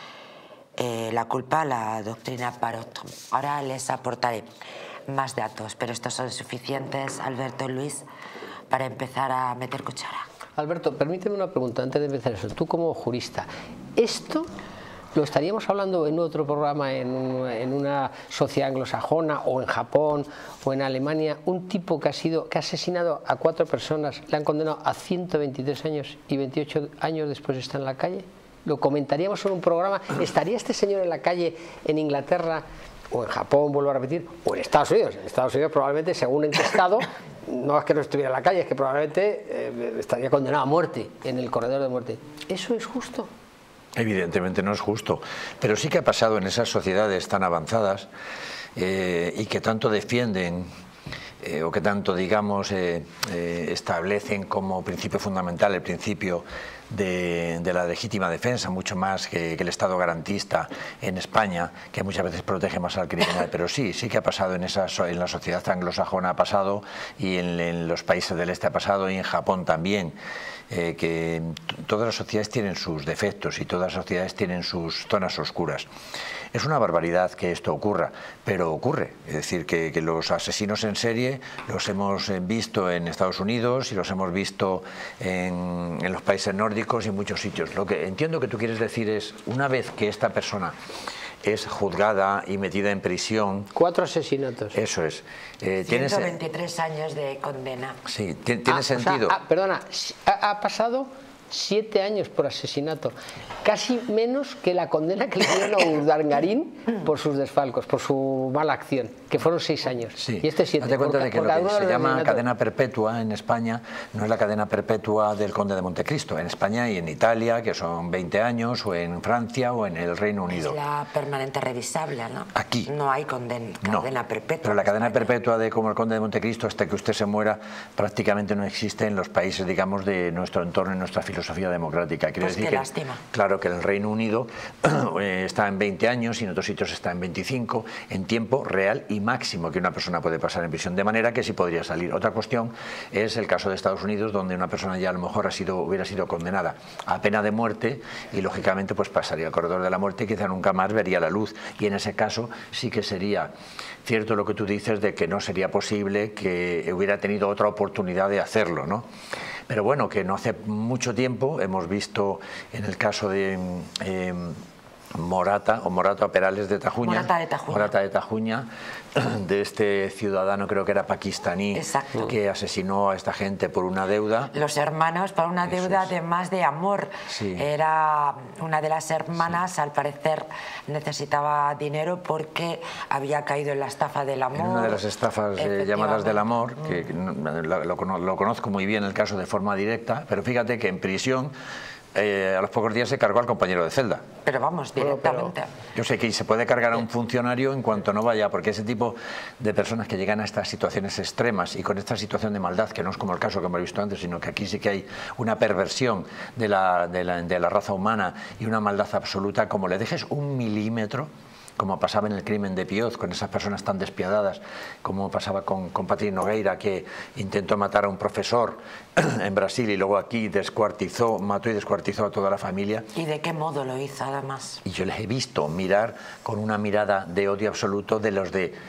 Eh, la culpa, la doctrina Parot. Ahora les aportaré más datos, pero estos son suficientes, Alberto y Luis, para empezar a meter cuchara. Alberto, permíteme una pregunta antes de empezar eso. Tú como jurista, ¿esto lo estaríamos hablando en otro programa, en, un, en una sociedad anglosajona o en Japón o en Alemania? Un tipo que ha, sido, que ha asesinado a cuatro personas, le han condenado a ciento veintitrés años y veintiocho años después está en la calle. ¿Lo comentaríamos en un programa? ¿Estaría este señor en la calle en Inglaterra o en Japón, vuelvo a repetir, o en Estados Unidos? En Estados Unidos probablemente, según en qué estado, no es que no estuviera en la calle, es que probablemente eh, estaría condenado a muerte, en el corredor de muerte. ¿Eso es justo? Evidentemente no es justo, pero sí que ha pasado en esas sociedades tan avanzadas eh, y que tanto defienden eh, o que tanto, digamos, eh, eh, establecen como principio fundamental el principio de, de la legítima defensa, mucho más que, que el Estado garantista en España, que muchas veces protege más al criminal. Pero sí, sí que ha pasado en, esa, en la sociedad anglosajona, ha pasado, y en, en los países del este ha pasado, y en Japón también. Eh, que todas las sociedades tienen sus defectos y todas las sociedades tienen sus zonas oscuras. Es una barbaridad que esto ocurra, pero ocurre. Es decir, que, que los asesinos en serie los hemos visto en Estados Unidos y los hemos visto en, en los países nórdicos y en muchos sitios. Lo que entiendo que tú quieres decir es, una vez que esta persona es juzgada y metida en prisión... Cuatro asesinatos. Eso es. Eh, ciento veintitrés años de condena. Sí, tiene ah, sentido. O sea, ah, perdona, ha, ha pasado siete años por asesinato. Casi menos que la condena que le dieron a Urdangarín por sus desfalcos, por su mala acción, que fueron seis años. Sí. Y este siete. Date cuenta de que lo que se llama cadena perpetua en España no es la cadena perpetua del Conde de Montecristo. En España y en Italia, que son veinte años, o en Francia o en el Reino Unido. Es la permanente revisable, ¿no? Aquí. No hay condena, cadena no, perpetua. Pero la cadena perpetua de como el Conde de Montecristo, hasta que usted se muera, prácticamente no existe en los países, digamos, de nuestro entorno y nuestra filosofía democrática. Quiere pues decir qué que, lástima. Claro, que el Reino Unido está en veinte años y en otros sitios está en veinticinco, en tiempo real y máximo que una persona puede pasar en prisión, de manera que sí podría salir. Otra cuestión es el caso de Estados Unidos, donde una persona ya a lo mejor ha sido, hubiera sido condenada a pena de muerte y lógicamente pues pasaría al corredor de la muerte y quizá nunca más vería la luz, y en ese caso sí que sería cierto lo que tú dices de que no sería posible que hubiera tenido otra oportunidad de hacerlo, ¿no? Pero bueno, que no hace mucho tiempo hemos visto en el caso de eh, Morata o Morata Perales de Tajuña, Morata de Tajuña, Morata de Tajuña, de este ciudadano, creo que era pakistaní, exacto, que asesinó a esta gente por una deuda. Los hermanos por una deuda es. además de amor. Sí. Era una de las hermanas, sí. al parecer necesitaba dinero porque había caído en la estafa del amor. En una de las estafas eh, llamadas del amor, que mm. lo, lo, lo conozco muy bien el caso de forma directa, pero fíjate que en prisión Eh, a los pocos días se cargó al compañero de celda. Pero vamos, directamente. Pero, pero, yo sé que se puede cargar a un funcionario en cuanto no vaya, porque ese tipo de personas que llegan a estas situaciones extremas y con esta situación de maldad, que no es como el caso que hemos visto antes, sino que aquí sí que hay una perversión de la, de la, de la raza humana y una maldad absoluta, como le dejes un milímetro, como pasaba en el crimen de Pioz, con esas personas tan despiadadas, como pasaba con, con Patrick Nogueira, que intentó matar a un profesor en Brasil y luego aquí descuartizó, mató y descuartizó a toda la familia. ¿Y de qué modo lo hizo, además? Y yo les he visto mirar con una mirada de odio absoluto de los de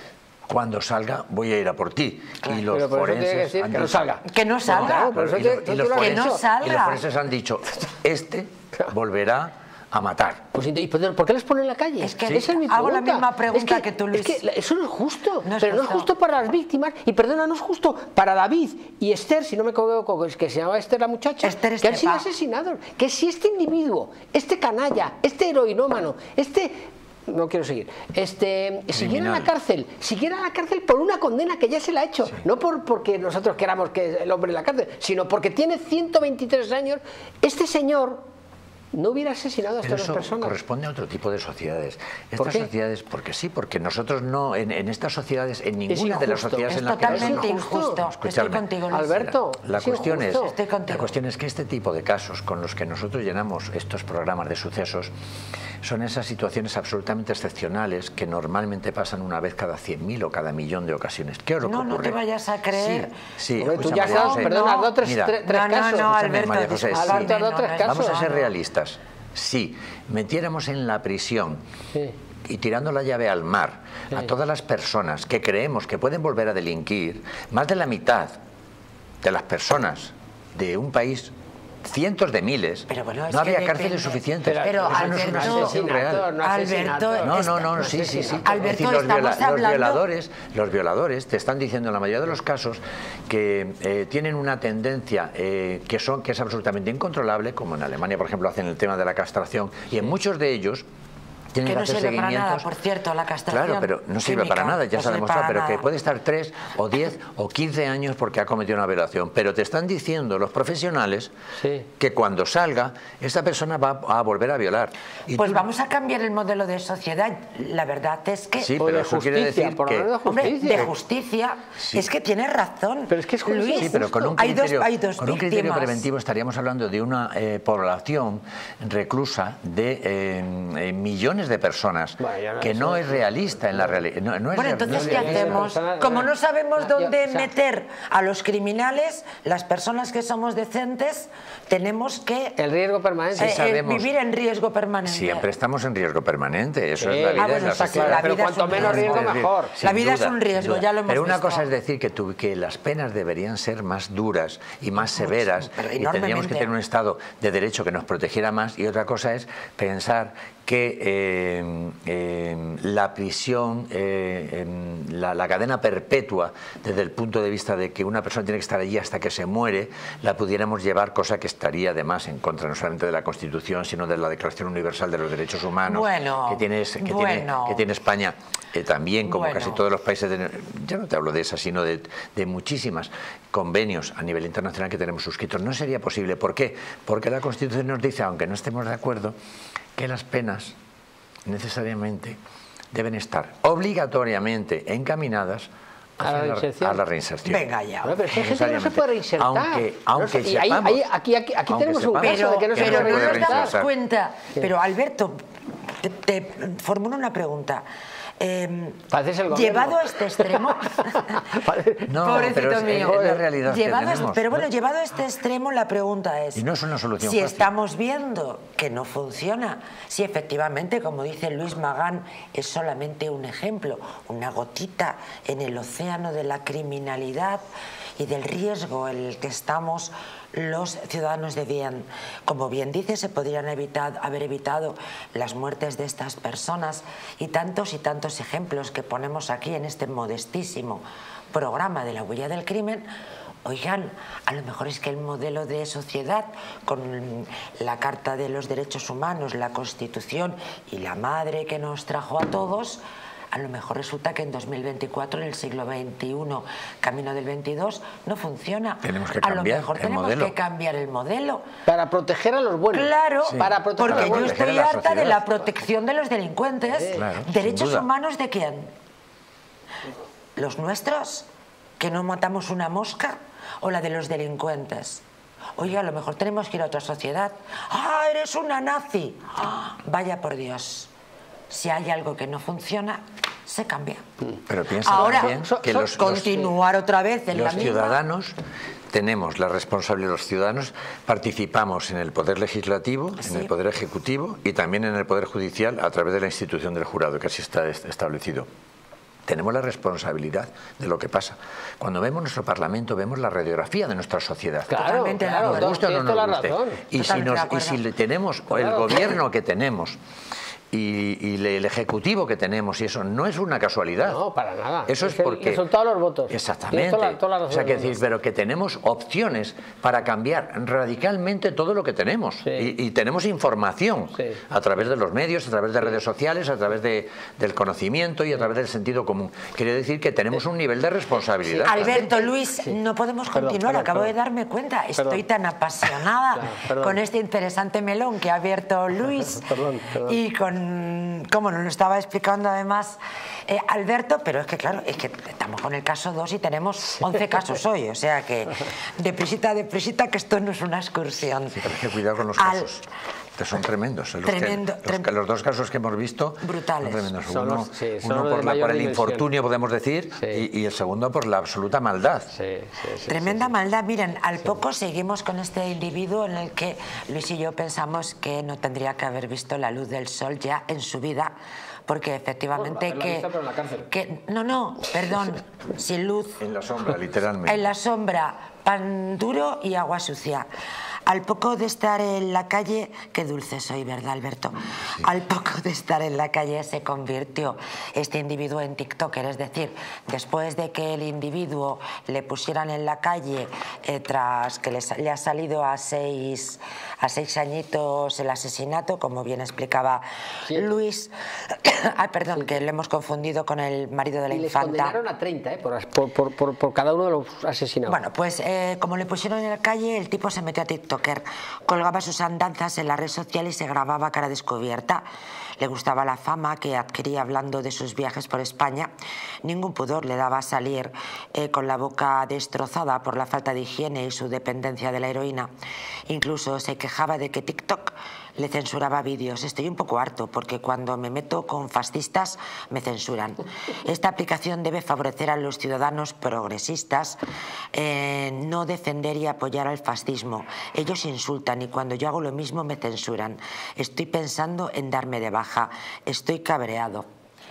cuando salga voy a ir a por ti. Claro, y los pero por eso tiene que forenses decir han que no dicho, salga. Que no salga. No, por eso y te- los- tú y los te lo has Que no forenses- salga. y los forenses han dicho, este volverá a matar. Pues, ¿y por por qué les ponen en la calle? Es que Esa es mi hago la pregunta. misma pregunta Es que tú, Luis. Es que eso no es justo, No es pero no es justo. justo para las víctimas, y perdona, no es justo para David y Esther, si no me equivoco, es que se llama Esther la muchacha, Esther que han sido Estepa. asesinados. Que si este individuo, este canalla, este heroinómano, este... no quiero seguir, este, siguiera en la cárcel, siguiera en la cárcel por una condena que ya se la ha hecho, no por porque nosotros queramos que el hombre en la cárcel, sino porque tiene ciento veintitrés años, este señor no hubiera asesinado a Pero estas eso dos personas. corresponde a otro tipo de sociedades. ¿Por Estas qué? sociedades, porque sí, porque nosotros no, en, en estas sociedades, en ninguna de las injusto. sociedades Es en las que totalmente nacemos- injusto. Estoy Escuchadme. contigo, Luis. Alberto, La es cuestión, es, injusto. Estoy contigo. la cuestión es que este tipo de casos con los que nosotros llenamos estos programas de sucesos son esas situaciones absolutamente excepcionales que normalmente pasan una vez cada cien mil o cada millón de ocasiones. ¿Qué os No, no ocurre? te vayas a creer. Sí, sí, Hombre, tú escucha, ya has María dado, José. perdona, has dado tres, Mira, tres- tres no, no, casos. no, Escúchame, Alberto, María José, discúlpame, sí. Alberto, has dado no, tres no es- casos. Vamos a ser Ah. realistas. Si metiéramos en la prisión Sí. y tirando la llave al mar a todas las personas que creemos que pueden volver a delinquir, más de la mitad de las personas de un país, cientos de miles, Pero bueno, es no que habría depende. cárceles suficientes. Pero, Eso no es una Alberto, situación real. no Alberto, asesinato. No, Está- no, no, no sí, sí, sí. asesinato. Alberto, Es decir, los, estamos viola- los hablando- violadores, los violadores te están diciendo en la mayoría de los casos que eh, tienen una tendencia eh, que son que es absolutamente incontrolable, como en Alemania, por ejemplo, hacen el tema de la castración, y en muchos de ellos tienen Que que no hacer sirve para nada, seguimientos. por cierto, la castración Claro, pero no sirve química, para nada, ya no se ha sirve demostrado, para pero que nada. puede estar tres o diez o quince años porque ha cometido una violación. Pero te están diciendo los profesionales Sí. que cuando salga, esta persona va a volver a violar. Y Pues tú- vamos a cambiar el modelo de sociedad. La verdad es que... Sí, O pero de eso quiere justicia, decir por que... hablar de Hombre, justicia. de justicia, Sí. es que tienes razón. Pero es que es justicia. Luis, Sí, pero con un hay dos, criterio, hay dos con un criterio víctimas. preventivo estaríamos hablando de una eh, población reclusa de eh, eh, millones de personas, Bueno, ya no que sé. no es realista en la realidad. No, no es Bueno, real- entonces, no ¿qué es realista. hacemos? Personas- Como no sabemos Yo- dónde o sea- meter a los criminales, las personas que somos decentes tenemos que El riesgo permanente. eh, eh, sabemos. vivir en riesgo permanente. Siempre estamos en riesgo permanente, eso Sí. es la vida Ah, de bueno, la está sociedad. claro, La pero vida es cuanto un menos riesgo. riesgo, mejor. Sin La vida es duda, un riesgo, sin duda. ya lo hemos Pero una visto. cosa es decir que, tu- que las penas deberían ser más duras y más severas pero y tendríamos que enormemente. tener un Estado de derecho que nos protegiera más, y otra cosa es pensar que eh, eh, la prisión, eh, em, la, la cadena perpetua desde el punto de vista de que una persona tiene que estar allí hasta que se muere, la pudiéramos llevar, cosa que estaría además en contra no solamente de la Constitución, sino de la Declaración Universal de los Derechos Humanos Bueno, que tiene, que tiene, bueno. que tiene España, eh, también como Bueno. casi todos los países, de, ya no te hablo de esa, sino de, de muchísimas convenios a nivel internacional que tenemos suscritos. No sería posible. ¿Por qué? Porque la Constitución nos dice, aunque no estemos de acuerdo, que las penas necesariamente deben estar obligatoriamente encaminadas A la hacia reinserción. a la reinserción. Venga ya. Bueno, pero es que hay gente que no se puede reinsertar. Aunque, aunque No sé, y ahí- sepamos- ahí- aquí aquí, aquí aunque tenemos un sepamos caso de que no se pero puede no nos reinsertar. damos cuenta. Pero Alberto, te, te formulo una pregunta. Eh, Pareces el gobierno. llevado a este extremo, No, pobrecito pero es- mío. es la realidad que Llevado a- tenemos. pero bueno, llevado a este extremo, la pregunta es: Y no es una solución si fácil. estamos viendo que no funciona, si efectivamente, como dice Luis Magán, es solamente un ejemplo, una gotita en el océano de la criminalidad y del riesgo en el que estamos los ciudadanos de bien. Como bien dice, se podrían evitar, haber evitado las muertes de estas personas y tantos y tantos ejemplos que ponemos aquí en este modestísimo programa de la huella del crimen. Oigan, a lo mejor es que el modelo de sociedad, con la Carta de los Derechos Humanos, la Constitución y la madre que nos trajo a todos, a lo mejor resulta que en dos mil veinticuatro, en el siglo veintiuno, camino del veintidós, no funciona. Tenemos que a lo cambiar mejor el tenemos modelo. que cambiar el modelo. Para proteger a los buenos. Claro, Sí. Para proteger porque a los yo buenos. proteger estoy a la harta de sociedad. la protección de los delincuentes. Claro, sin ¿Derechos duda. humanos de quién? ¿Los nuestros? ¿Que no matamos una mosca? ¿O la de los delincuentes? Oiga, a lo mejor tenemos que ir a otra sociedad. ¡Ah, eres una nazi! ¡Ah, vaya por Dios! Si hay algo que no funciona, se cambia. Pero piensa Ahora, también so- que so- los, los- continuar otra vez en la los misma... ciudadanos tenemos la responsabilidad, los ciudadanos participamos en el poder legislativo, Sí. en el poder ejecutivo y también en el poder judicial a través de la institución del jurado, que así está est- establecido. tenemos la responsabilidad de lo que pasa. Cuando vemos nuestro Parlamento, vemos la radiografía de nuestra sociedad. Claro, claro, nos guste o no nos guste. Y si, nos, y si tenemos el gobierno que tenemos, Y, y el ejecutivo que tenemos, y eso no es una casualidad. No, para nada. Eso es, es porque... el resultado de los votos. Exactamente. Toda la, toda la o sea, que decir, pero que tenemos opciones para cambiar radicalmente todo lo que tenemos. Sí. Y, y tenemos información sí. a través de los medios, a través de redes sociales, a través de, del conocimiento y a través del sentido común. Quiere decir que tenemos un nivel de responsabilidad. Sí. Alberto, Luis, sí. no podemos continuar. Perdón, perdón, Acabo perdón. de darme cuenta. Estoy perdón. tan apasionada claro, con este interesante melón que ha abierto Luis perdón, perdón. y con... Como nos lo estaba explicando además eh, Alberto, pero es que claro, es que estamos con el caso dos y tenemos once casos hoy, o sea que deprisita, deprisita, que esto no es una excursión. Sí, pero hay que cuidar con los Al... casos, que son tremendos. Los, Tremendo, que, trem... los, los dos casos que hemos visto brutales. son tremendos. Son uno los, sí, son uno los por, la, por el dimensión. infortunio, podemos decir, sí. y, y el segundo por la absoluta maldad. Sí, sí, sí, Tremenda sí, sí. maldad. Miren, al sí. poco seguimos con este individuo en el que Luis y yo pensamos que no tendría que haber visto la luz del sol ya en su vida, porque efectivamente bueno, que, vista, pero en la cárcel. que... No, no, perdón, sin luz. En la sombra, literalmente. En la sombra, pan duro y agua sucia. Al poco de estar en la calle, qué dulce soy, ¿verdad, Alberto? Sí. Al poco de estar en la calle se convirtió este individuo en TikToker, es decir, después de que el individuo le pusieran en la calle eh, tras que le, le ha salido a seis, a seis añitos el asesinato, como bien explicaba sí. Luis, ah, perdón, sí. que le hemos confundido con el marido de la y infanta. Les condenaron a treinta, ¿eh? por, por, por, por cada uno de los asesinados. Bueno, pues eh, como le pusieron en la calle, el tipo se metió a TikTok. Colgaba sus andanzas en la red social y se grababa cara descubierta. Le gustaba la fama que adquiría hablando de sus viajes por España. Ningún pudor le daba a salir eh, con la boca destrozada por la falta de higiene y su dependencia de la heroína. Incluso se quejaba de que TikTok le censuraba vídeos. Estoy un poco harto porque cuando me meto con fascistas me censuran. Esta aplicación debe favorecer a los ciudadanos progresistas, eh, no defender y apoyar al fascismo. Ellos insultan y cuando yo hago lo mismo me censuran. Estoy pensando en darme de baja. Estoy cabreado.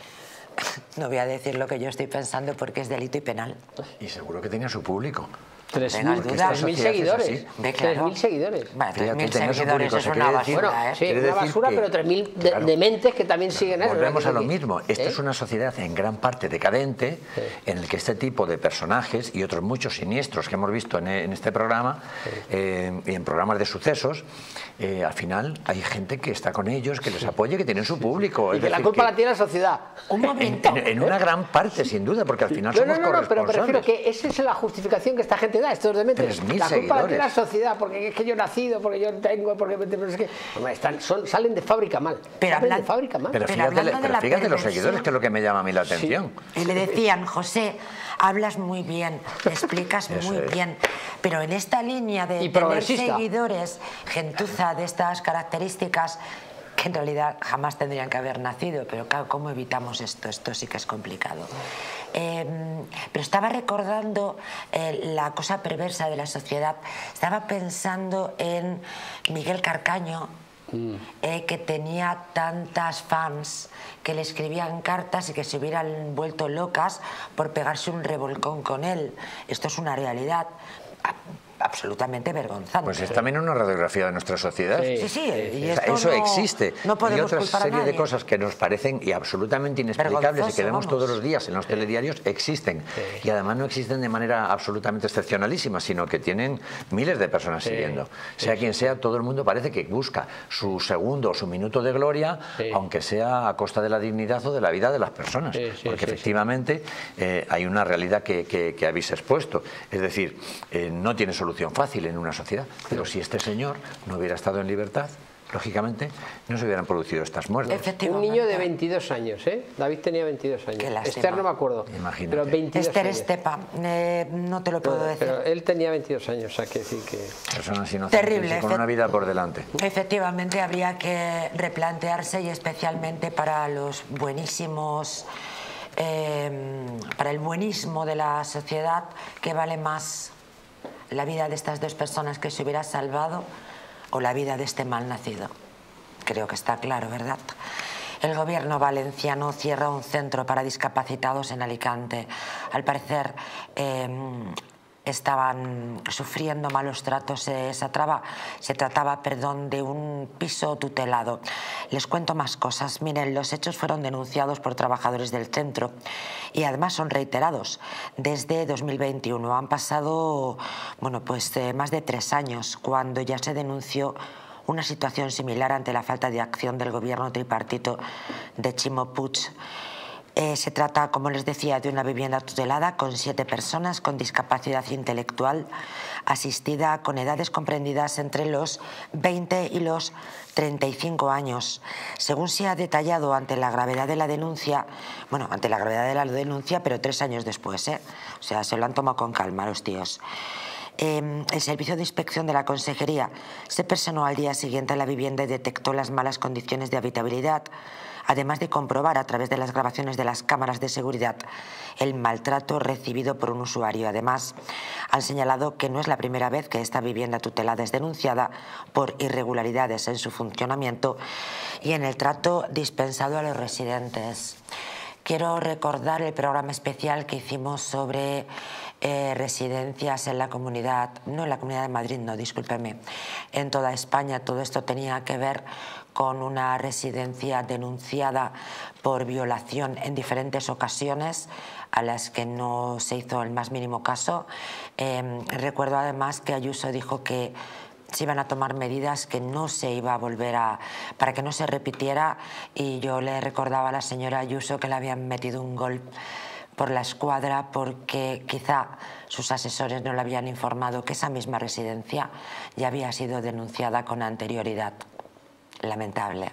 No voy a decir lo que yo estoy pensando porque es delito y penal. Y seguro que tenía su público. tres mil seguidores. tres mil seguidores. Bueno, tres mil seguidores es una basura, bueno, ¿eh? Sí, una basura, pero tres mil de, claro, dementes que también siguen eso. Volvemos a lo mismo. Esto ¿Eh? es una sociedad en gran parte decadente, sí. en el que este tipo de personajes y otros muchos siniestros que hemos visto en, en este programa, sí. eh, y en programas de sucesos, eh, al final hay gente que está con ellos, que les apoya, que tienen su público. Y que la culpa que, la tiene la sociedad. Un momento. En, en, en una gran parte, sin duda, porque al final no, somos no, no, no, pero corresponsables. prefiero que esa es la justificación que esta gente da, estos dementes. La culpa la tiene la sociedad, porque es que yo he nacido, porque yo tengo, porque pero es que hombre, están, son, salen de fábrica mal. Pero salen hablan, de fábrica mal. Pero fíjate, pero pero fíjate los seguidores, que es lo que me llama a mí la atención. Sí. Y le decían, José, hablas muy bien, te explicas muy es. bien, pero en esta línea de tener seguidores, gentuza de estas características, que en realidad jamás tendrían que haber nacido, pero claro, ¿cómo evitamos esto? Esto sí que es complicado. Eh, pero estaba recordando eh, la cosa perversa de la sociedad. Estaba pensando en Miguel Carcaño, mm. eh, que tenía tantas fans que le escribían cartas y que se hubieran vuelto locas por pegarse un revolcón con él. Esto es una realidad absolutamente vergonzante. Pues es también una radiografía de nuestra sociedad. Sí, sí, sí. Y o sea, eso no, existe. No podemos y otra culpar serie a nadie. de cosas que nos parecen y absolutamente inexplicables y que vemos todos los días en los telediarios existen. Sí. Y además no existen de manera absolutamente excepcionalísima, sino que tienen miles de personas sí. siguiendo. Sea sí. quien sea, todo el mundo parece que busca su segundo o su minuto de gloria, sí. aunque sea a costa de la dignidad o de la vida de las personas. Sí, sí, porque sí, efectivamente sí. Eh, hay una realidad que, que, que habéis expuesto. Es decir, eh, no tiene solución fácil en una sociedad, pero si este señor no hubiera estado en libertad, lógicamente no se hubieran producido estas muertes. Un niño de veintidós años, ¿eh? David tenía veintidós años. Esther no me acuerdo. Imagínate. Pero veintidós Esther años. Estepa, eh, no te lo puedo pero, decir. Pero él tenía veintidós años, o sea, que decir que... Personas inocentes. Terrible. Con una vida por delante. Efectivamente, habría que replantearse, y especialmente para los buenísimos, eh, para el buenismo de la sociedad, que vale más la vida de estas dos personas que se hubiera salvado o la vida de este mal nacido. Creo que está claro, ¿verdad? El gobierno valenciano cierra un centro para discapacitados en Alicante. Al parecer eh, estaban sufriendo malos tratos. Se, se, traba, se trataba perdón, de un piso tutelado. Les cuento más cosas. Miren, los hechos fueron denunciados por trabajadores del centro y además son reiterados. Desde dos mil veintiuno han pasado bueno, pues, eh, más de tres años cuando ya se denunció una situación similar ante la falta de acción del gobierno tripartito de Ximo Puig. Eh, se trata, como les decía, de una vivienda tutelada con siete personas con discapacidad intelectual asistida con edades comprendidas entre los veinte y los treinta y cinco años. Según se ha detallado ante la gravedad de la denuncia, bueno, ante la gravedad de la denuncia, pero tres años después, ¿eh? O sea, se lo han tomado con calma los tíos. Eh, el servicio de inspección de la consejería se personó al día siguiente a la vivienda y detectó las malas condiciones de habitabilidad, además de comprobar a través de las grabaciones de las cámaras de seguridad el maltrato recibido por un usuario. Además, han señalado que no es la primera vez que esta vivienda tutelada es denunciada por irregularidades en su funcionamiento y en el trato dispensado a los residentes. Quiero recordar el programa especial que hicimos sobre eh, residencias en la comunidad, no en la Comunidad de Madrid, no, discúlpeme, en toda España. Todo esto tenía que ver con una residencia denunciada por violación en diferentes ocasiones a las que no se hizo el más mínimo caso. Eh, recuerdo además que Ayuso dijo que se iban a tomar medidas, que no se iba a volver a... para que no se repitiera, y yo le recordaba a la señora Ayuso que le habían metido un gol por la escuadra porque quizá sus asesores no le habían informado que esa misma residencia ya había sido denunciada con anterioridad. Lamentable.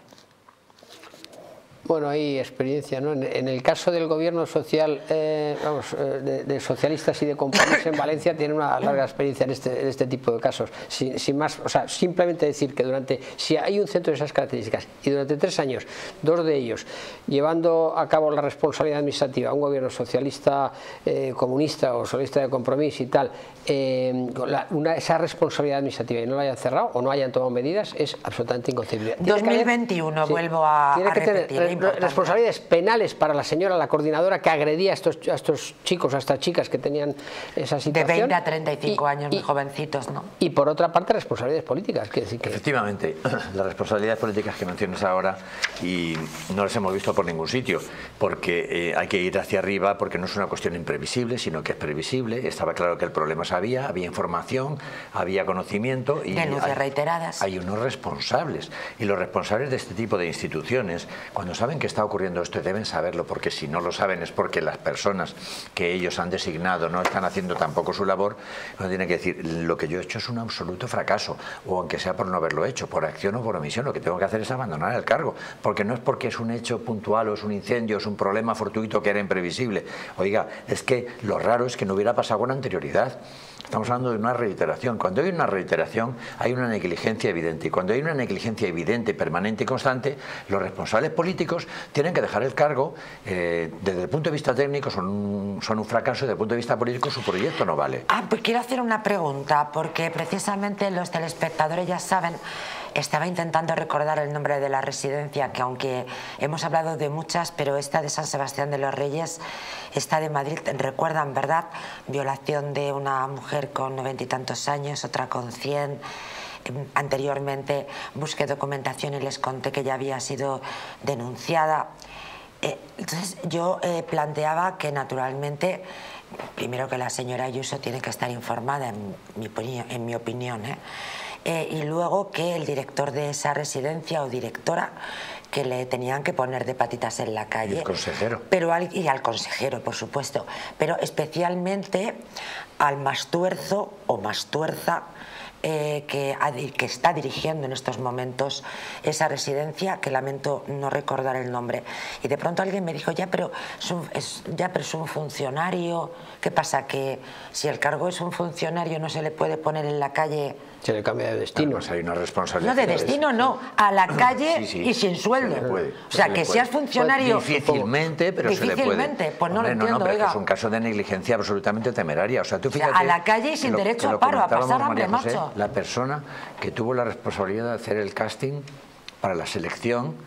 Bueno, hay experiencia, ¿no? En, en el caso del gobierno social, eh, vamos, eh, de, de socialistas y de Compromís en Valencia, tiene una larga experiencia en este, en este tipo de casos. Sin, sin más, o sea, simplemente decir que durante, si hay un centro de esas características y durante tres años, dos de ellos, llevando a cabo la responsabilidad administrativa, un gobierno socialista, eh, comunista o socialista de Compromís y tal, eh, la, una, esa responsabilidad administrativa y no la hayan cerrado o no hayan tomado medidas, es absolutamente inconcebible. dos mil veintiuno, sí, vuelvo a, tiene a que repetir. Tener, responsabilidades penales para la señora, la coordinadora que agredía a estos, a estos chicos, a estas chicas que tenían esa situación. De veinte a treinta y cinco y, años, y, muy jovencitos, ¿no? Y por otra parte, responsabilidades políticas. Que decir que... Efectivamente, las responsabilidades políticas que mencionas ahora y no las hemos visto por ningún sitio, porque eh, hay que ir hacia arriba, porque no es una cuestión imprevisible, sino que es previsible. Estaba claro que el problema se había, había información, había conocimiento y denuncias hay, reiteradas. Hay unos responsables, y los responsables de este tipo de instituciones, cuando saben que está ocurriendo esto, deben saberlo, porque si no lo saben es porque las personas que ellos han designado no están haciendo tampoco su labor. No tienen que decir, lo que yo he hecho es un absoluto fracaso, o aunque sea por no haberlo hecho, por acción o por omisión, lo que tengo que hacer es abandonar el cargo, porque no es porque es un hecho puntual o es un incendio, es un problema fortuito que era imprevisible. Oiga, es que lo raro es que no hubiera pasado con anterioridad. Estamos hablando de una reiteración. Cuando hay una reiteración hay una negligencia evidente, y cuando hay una negligencia evidente, permanente y constante, los responsables políticos tienen que dejar el cargo. Eh, desde el punto de vista técnico son un, son un fracaso, desde el punto de vista político su proyecto no vale. Ah, pues quiero hacer una pregunta, porque precisamente los telespectadores ya saben, estaba intentando recordar el nombre de la residencia, que aunque hemos hablado de muchas, pero esta de San Sebastián de los Reyes, esta de Madrid, recuerdan, ¿verdad? Violación de una mujer con noventa y tantos años, otra con cien. Anteriormente busqué documentación y les conté que ya había sido denunciada. Eh, entonces yo eh, planteaba que naturalmente, primero que la señora Ayuso tiene que estar informada, en mi, en mi opinión, ¿eh? Eh, y luego que el director de esa residencia o directora, que le tenían que poner de patitas en la calle. Y el consejero. Pero al, y al consejero, por supuesto. Pero especialmente al mastuerzo o mastuerza eh, que, que está dirigiendo en estos momentos esa residencia, que lamento no recordar el nombre. Y de pronto alguien me dijo, ya pero es un, es, ya, pero es un funcionario. ¿Qué pasa? Que si el cargo es un funcionario no se le puede poner en la calle... Se le cambia de destino. Además, hay una responsabilidad. No, de destino no, a la calle sí, sí, y sin sueldo. Se le puede, o sea, se que puede. seas funcionario... Pues difícilmente, pero difícilmente, se le puede. Pues no Hombre, lo entiendo, no, no, pero oiga. es un caso de negligencia absolutamente temeraria. O sea, tú fíjate... O sea, a la calle y sin lo, derecho a paro, a pasar hambre, María José, macho. La persona que tuvo la responsabilidad de hacer el casting para la selección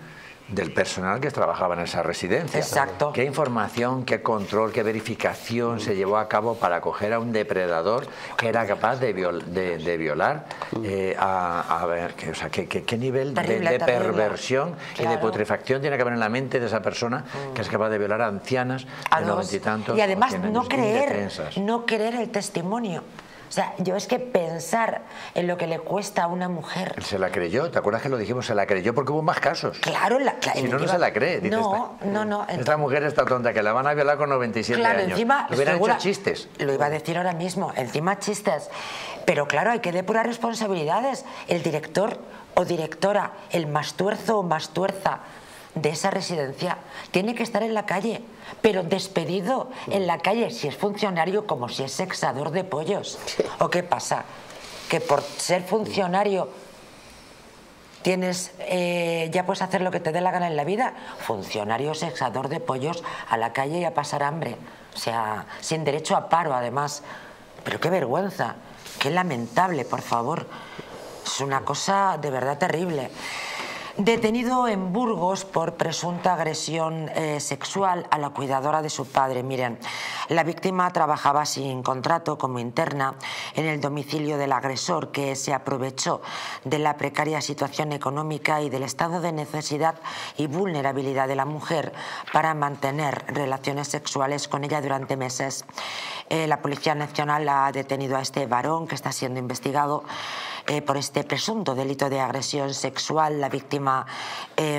del personal que trabajaba en esa residencia. Exacto. ¿Qué información, qué control, qué verificación se llevó a cabo para coger a un depredador que era capaz de, viol, de, de violar eh, a, a ver, que, o sea, ¿qué, qué, qué nivel terrible, de, de perversión claro. y de putrefacción tiene que haber en la mente de esa persona mm. que es capaz de violar a ancianas a de noventa y tantos? Y además no creer, no creer el testimonio. O sea, yo es que pensar en lo que le cuesta a una mujer... Se la creyó, ¿te acuerdas que lo dijimos? Se la creyó porque hubo más casos. Claro, la, claro si no, no se la cree. Dice, no, esta, no, no. Esta entonces, mujer está tonta, que la van a violar con noventa y siete claro, años. Encima, le hubieran segura, hecho chistes. Lo iba a decir ahora mismo, encima chistes. Pero claro, hay que depurar responsabilidades. El director o directora, el mastuerzo o mastuerza de esa residencia tiene que estar en la calle, pero despedido en la calle si es funcionario, como si es sexador de pollos. ¿O qué pasa? Que por ser funcionario tienes eh, ya puedes hacer lo que te dé la gana en la vida. Funcionario sexador de pollos a la calle y a pasar hambre, o sea, sin derecho a paro además. Pero qué vergüenza, qué lamentable, por favor. Es una cosa de verdad terrible. Detenido en Burgos por presunta agresión eh, sexual a la cuidadora de su padre. Miren, la víctima trabajaba sin contrato como interna en el domicilio del agresor, que se aprovechó de la precaria situación económica y del estado de necesidad y vulnerabilidad de la mujer para mantener relaciones sexuales con ella durante meses. Eh, la Policía Nacional ha detenido a este varón que está siendo investigado Eh, por este presunto delito de agresión sexual. La víctima, eh,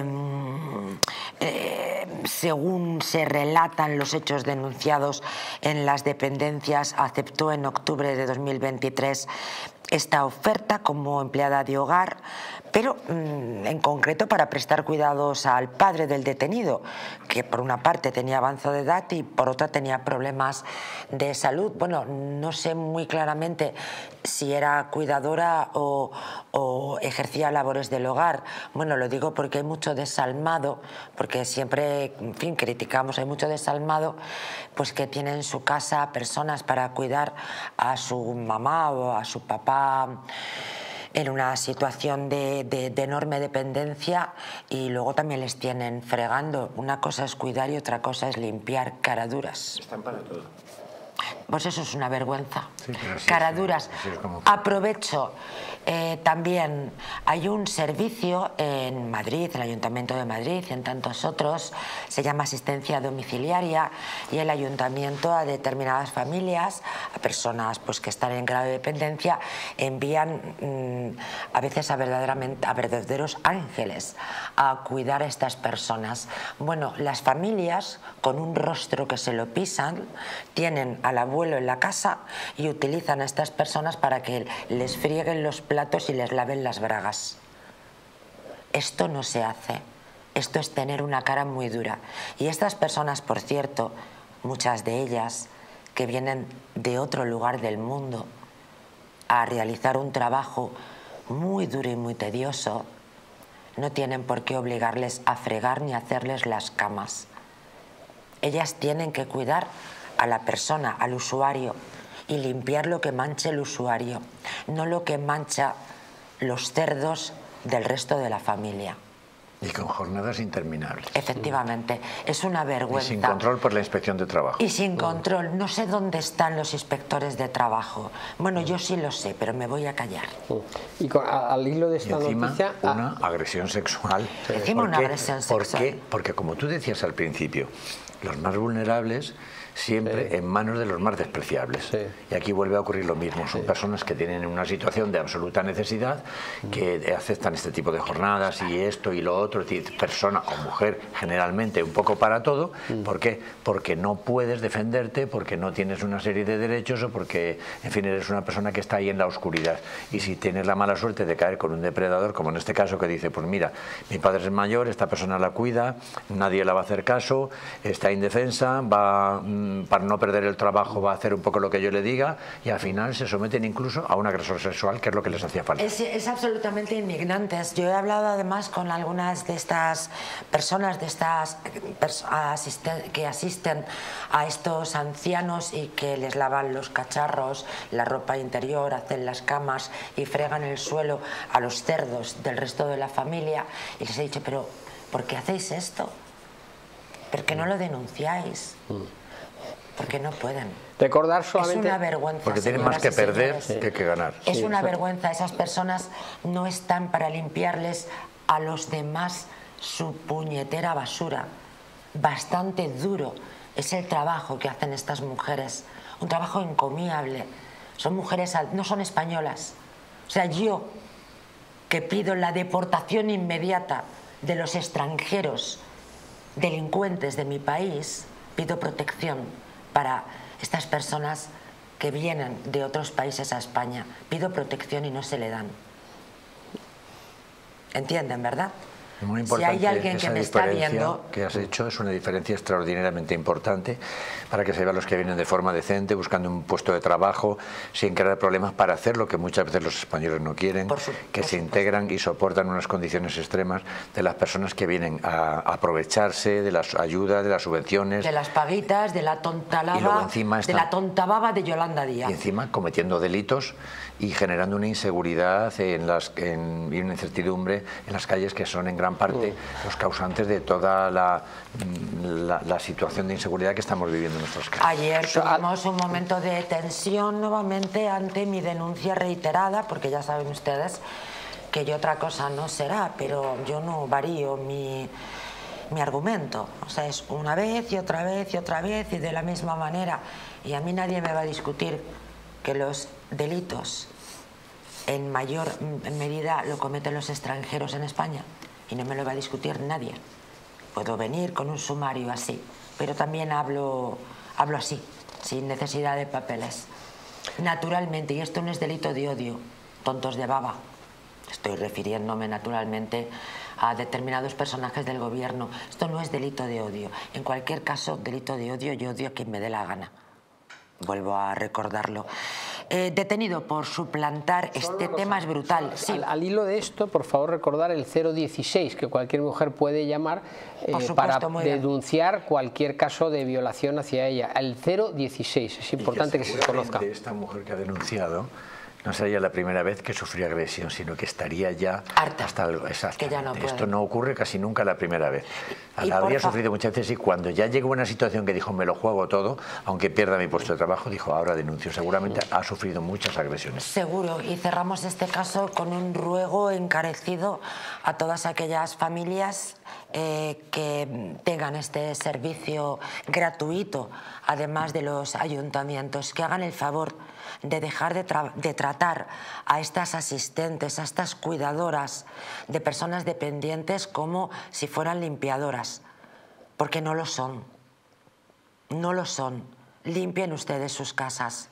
eh, según se relatan los hechos denunciados en las dependencias, aceptó en octubre de dos mil veintitrés esta oferta como empleada de hogar, pero mmm, en concreto para prestar cuidados al padre del detenido, que por una parte tenía avanzo de edad y por otra tenía problemas de salud. Bueno, no sé muy claramente si era cuidadora o, o ejercía labores del hogar. Bueno, lo digo porque hay mucho desalmado, porque siempre, en fin, criticamos, hay mucho desalmado, pues que tiene en su casa personas para cuidar a su mamá o a su papá en una situación de, de, de enorme dependencia, y luego también les tienen fregando. Una cosa es cuidar y otra cosa es limpiar caraduras. Están para todo. Pues eso es una vergüenza. Sí, caraduras. Sí, sí, como... Aprovecho, eh, también hay un servicio en Madrid, en el Ayuntamiento de Madrid y en tantos otros, se llama asistencia domiciliaria, y el Ayuntamiento a determinadas familias, a personas pues, que están en grado de dependencia, envían mmm, a veces a, verdaderamente, a verdaderos ángeles a cuidar a estas personas. Bueno, las familias con un rostro que se lo pisan tienen al abuelo en la casa y utilizan a estas personas para que les frieguen los platos y les laven las bragas. Esto no se hace. Esto es tener una cara muy dura. Y estas personas, por cierto, muchas de ellas que vienen de otro lugar del mundo a realizar un trabajo muy duro y muy tedioso, no tienen por qué obligarles a fregar ni a hacerles las camas. Ellas tienen que cuidar a la persona, al usuario, y limpiar lo que manche el usuario, no lo que mancha los cerdos del resto de la familia. Y con jornadas interminables. Efectivamente, es una vergüenza. Y sin control por la inspección de trabajo. Y sin control. No sé dónde están los inspectores de trabajo. Bueno, yo sí lo sé, pero me voy a callar. Y con, a, al hilo de esta y encima, noticia... una ah, agresión sexual. Encima una agresión sexual. ¿Por qué? Porque como tú decías al principio, los más vulnerables siempre sí. en manos de los más despreciables. Sí. Y aquí vuelve a ocurrir lo mismo. Son sí. personas que tienen una situación de absoluta necesidad, que aceptan este tipo de jornadas y esto y lo otro, es decir, persona o mujer generalmente un poco para todo. ¿Por qué? Porque no puedes defenderte, porque no tienes una serie de derechos o porque, en fin, eres una persona que está ahí en la oscuridad. Y si tienes la mala suerte de caer con un depredador, como en este caso, que dice, pues mira, mi padre es mayor, esta persona la cuida, nadie le va a hacer caso, está indefensa, va... para no perder el trabajo va a hacer un poco lo que yo le diga, y al final se someten incluso a un agresor sexual, que es lo que les hacía falta. Es, es absolutamente indignante. Yo he hablado además con algunas de estas personas, de estas asisten, que asisten a estos ancianos y que les lavan los cacharros, la ropa interior, hacen las camas y fregan el suelo a los cerdos del resto de la familia, y les he dicho, pero ¿por qué hacéis esto? ¿Por qué no lo denunciáis? Porque no pueden. Recordar solamente... Es una vergüenza. Porque tienen más que perder que, que ganar. Es Sí, una eso. vergüenza. Esas personas no están para limpiarles a los demás su puñetera basura. Bastante duro es el trabajo que hacen estas mujeres. Un trabajo encomiable. Son mujeres, no son españolas. O sea, yo, que pido la deportación inmediata de los extranjeros delincuentes de mi país, pido protección para estas personas que vienen de otros países a España. Pido protección y no se le dan. ¿Entienden, verdad? Muy importante. Si hay alguien que esa me está diferencia viendo... que has hecho es una diferencia extraordinariamente importante para que se vean los que vienen de forma decente, buscando un puesto de trabajo, sin crear problemas para hacer lo que muchas veces los españoles no quieren, Por su- que por se supuesto. integran y soportan unas condiciones extremas de las personas que vienen a aprovecharse de las ayudas, de las subvenciones. De las paguitas, de la tonta Y luego lava, encima de están- la tonta baba de Yolanda Díaz. Y encima cometiendo delitos y generando una inseguridad en las, en, y una incertidumbre en las calles que son en gran parte los causantes de toda la, la, la situación de inseguridad que estamos viviendo en nuestras calles. Ayer tuvimos un momento de tensión nuevamente ante mi denuncia reiterada, porque ya saben ustedes que yo otra cosa no será, pero yo no varío mi, mi argumento. O sea, es una vez y otra vez y otra vez y de la misma manera. Y a mí nadie me va a discutir que los delitos en mayor medida lo cometen los extranjeros en España. Y no me lo va a discutir nadie. Puedo venir con un sumario así, pero también hablo, hablo así, sin necesidad de papeles. Naturalmente, y esto no es delito de odio, tontos de baba. Estoy refiriéndome naturalmente a determinados personajes del gobierno. Esto no es delito de odio. En cualquier caso, delito de odio, yo odio a quien me dé la gana. Vuelvo a recordarlo. Eh, detenido por suplantar este tema es brutal. Sí. Al, al hilo de esto, por favor, recordar el cero dieciséis, que cualquier mujer puede llamar eh, Por supuesto, para muy bien. denunciar cualquier caso de violación hacia ella. El cero dieciséis, es importante que, que se conozca. Esta mujer que ha denunciado no sería la primera vez que sufría agresión, sino que estaría ya harta, hasta algo. Exactamente. que ya no puede. Esto no ocurre casi nunca la primera vez. Y La habría porfa. sufrido muchas veces y cuando ya llegó a una situación que dijo me lo juego todo, aunque pierda mi puesto de trabajo, dijo ahora denuncio. Seguramente ha sufrido muchas agresiones. Seguro, y cerramos este caso con un ruego encarecido a todas aquellas familias eh, que tengan este servicio gratuito, además de los ayuntamientos, que hagan el favor de dejar de, tra de tratar a estas asistentes, a estas cuidadoras de personas dependientes como si fueran limpiadoras, porque no lo son, no lo son. Limpien ustedes sus casas.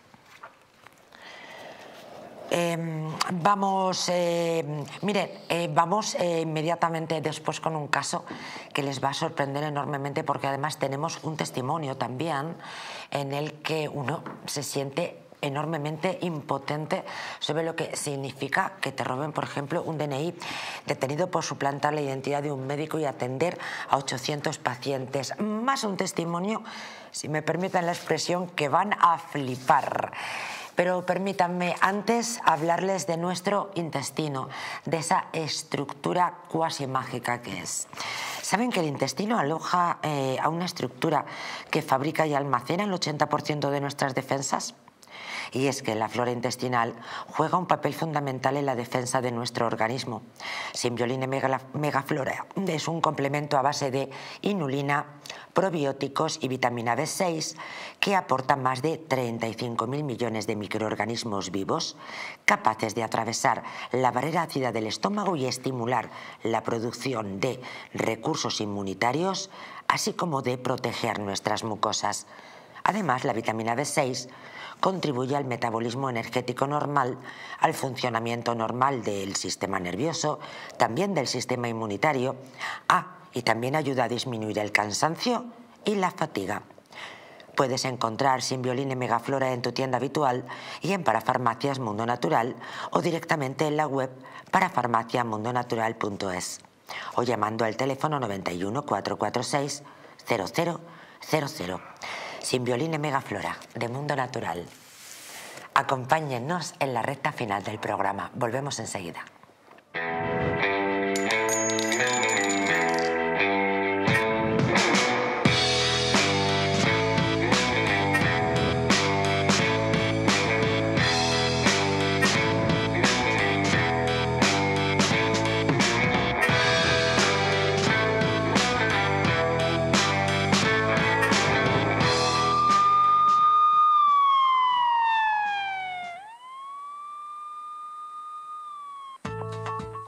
Eh, vamos, eh, miren, eh, vamos eh, inmediatamente después con un caso que les va a sorprender enormemente, porque además tenemos un testimonio también en el que uno se siente enormemente impotente sobre lo que significa que te roben, por ejemplo, un D N I, detenido por suplantar la identidad de un médico y atender a ochocientos pacientes. Más un testimonio, si me permiten la expresión, que van a flipar. Pero permítanme antes hablarles de nuestro intestino, de esa estructura cuasi mágica que es. ¿Saben que el intestino aloja eh, a una estructura que fabrica y almacena el ochenta por ciento de nuestras defensas? Y es que la flora intestinal juega un papel fundamental en la defensa de nuestro organismo. Symbioline Megaflora es un complemento a base de inulina, probióticos y vitamina B seis que aporta más de treinta y cinco mil millones de microorganismos vivos capaces de atravesar la barrera ácida del estómago y estimular la producción de recursos inmunitarios, así como de proteger nuestras mucosas. Además, la vitamina B seis contribuye al metabolismo energético normal, al funcionamiento normal del sistema nervioso, también del sistema inmunitario, ah, y también ayuda a disminuir el cansancio y la fatiga. Puedes encontrar Symbioline Megaflora en tu tienda habitual y en Parafarmacias Mundo Natural o directamente en la web parafarmacia mundo natural punto es o llamando al teléfono noventa y uno, cuatrocientos cuarenta y seis, cero cero cero cero. Symbioline Megaflora de Mundo Natural. Acompáñennos en la recta final del programa. Volvemos enseguida.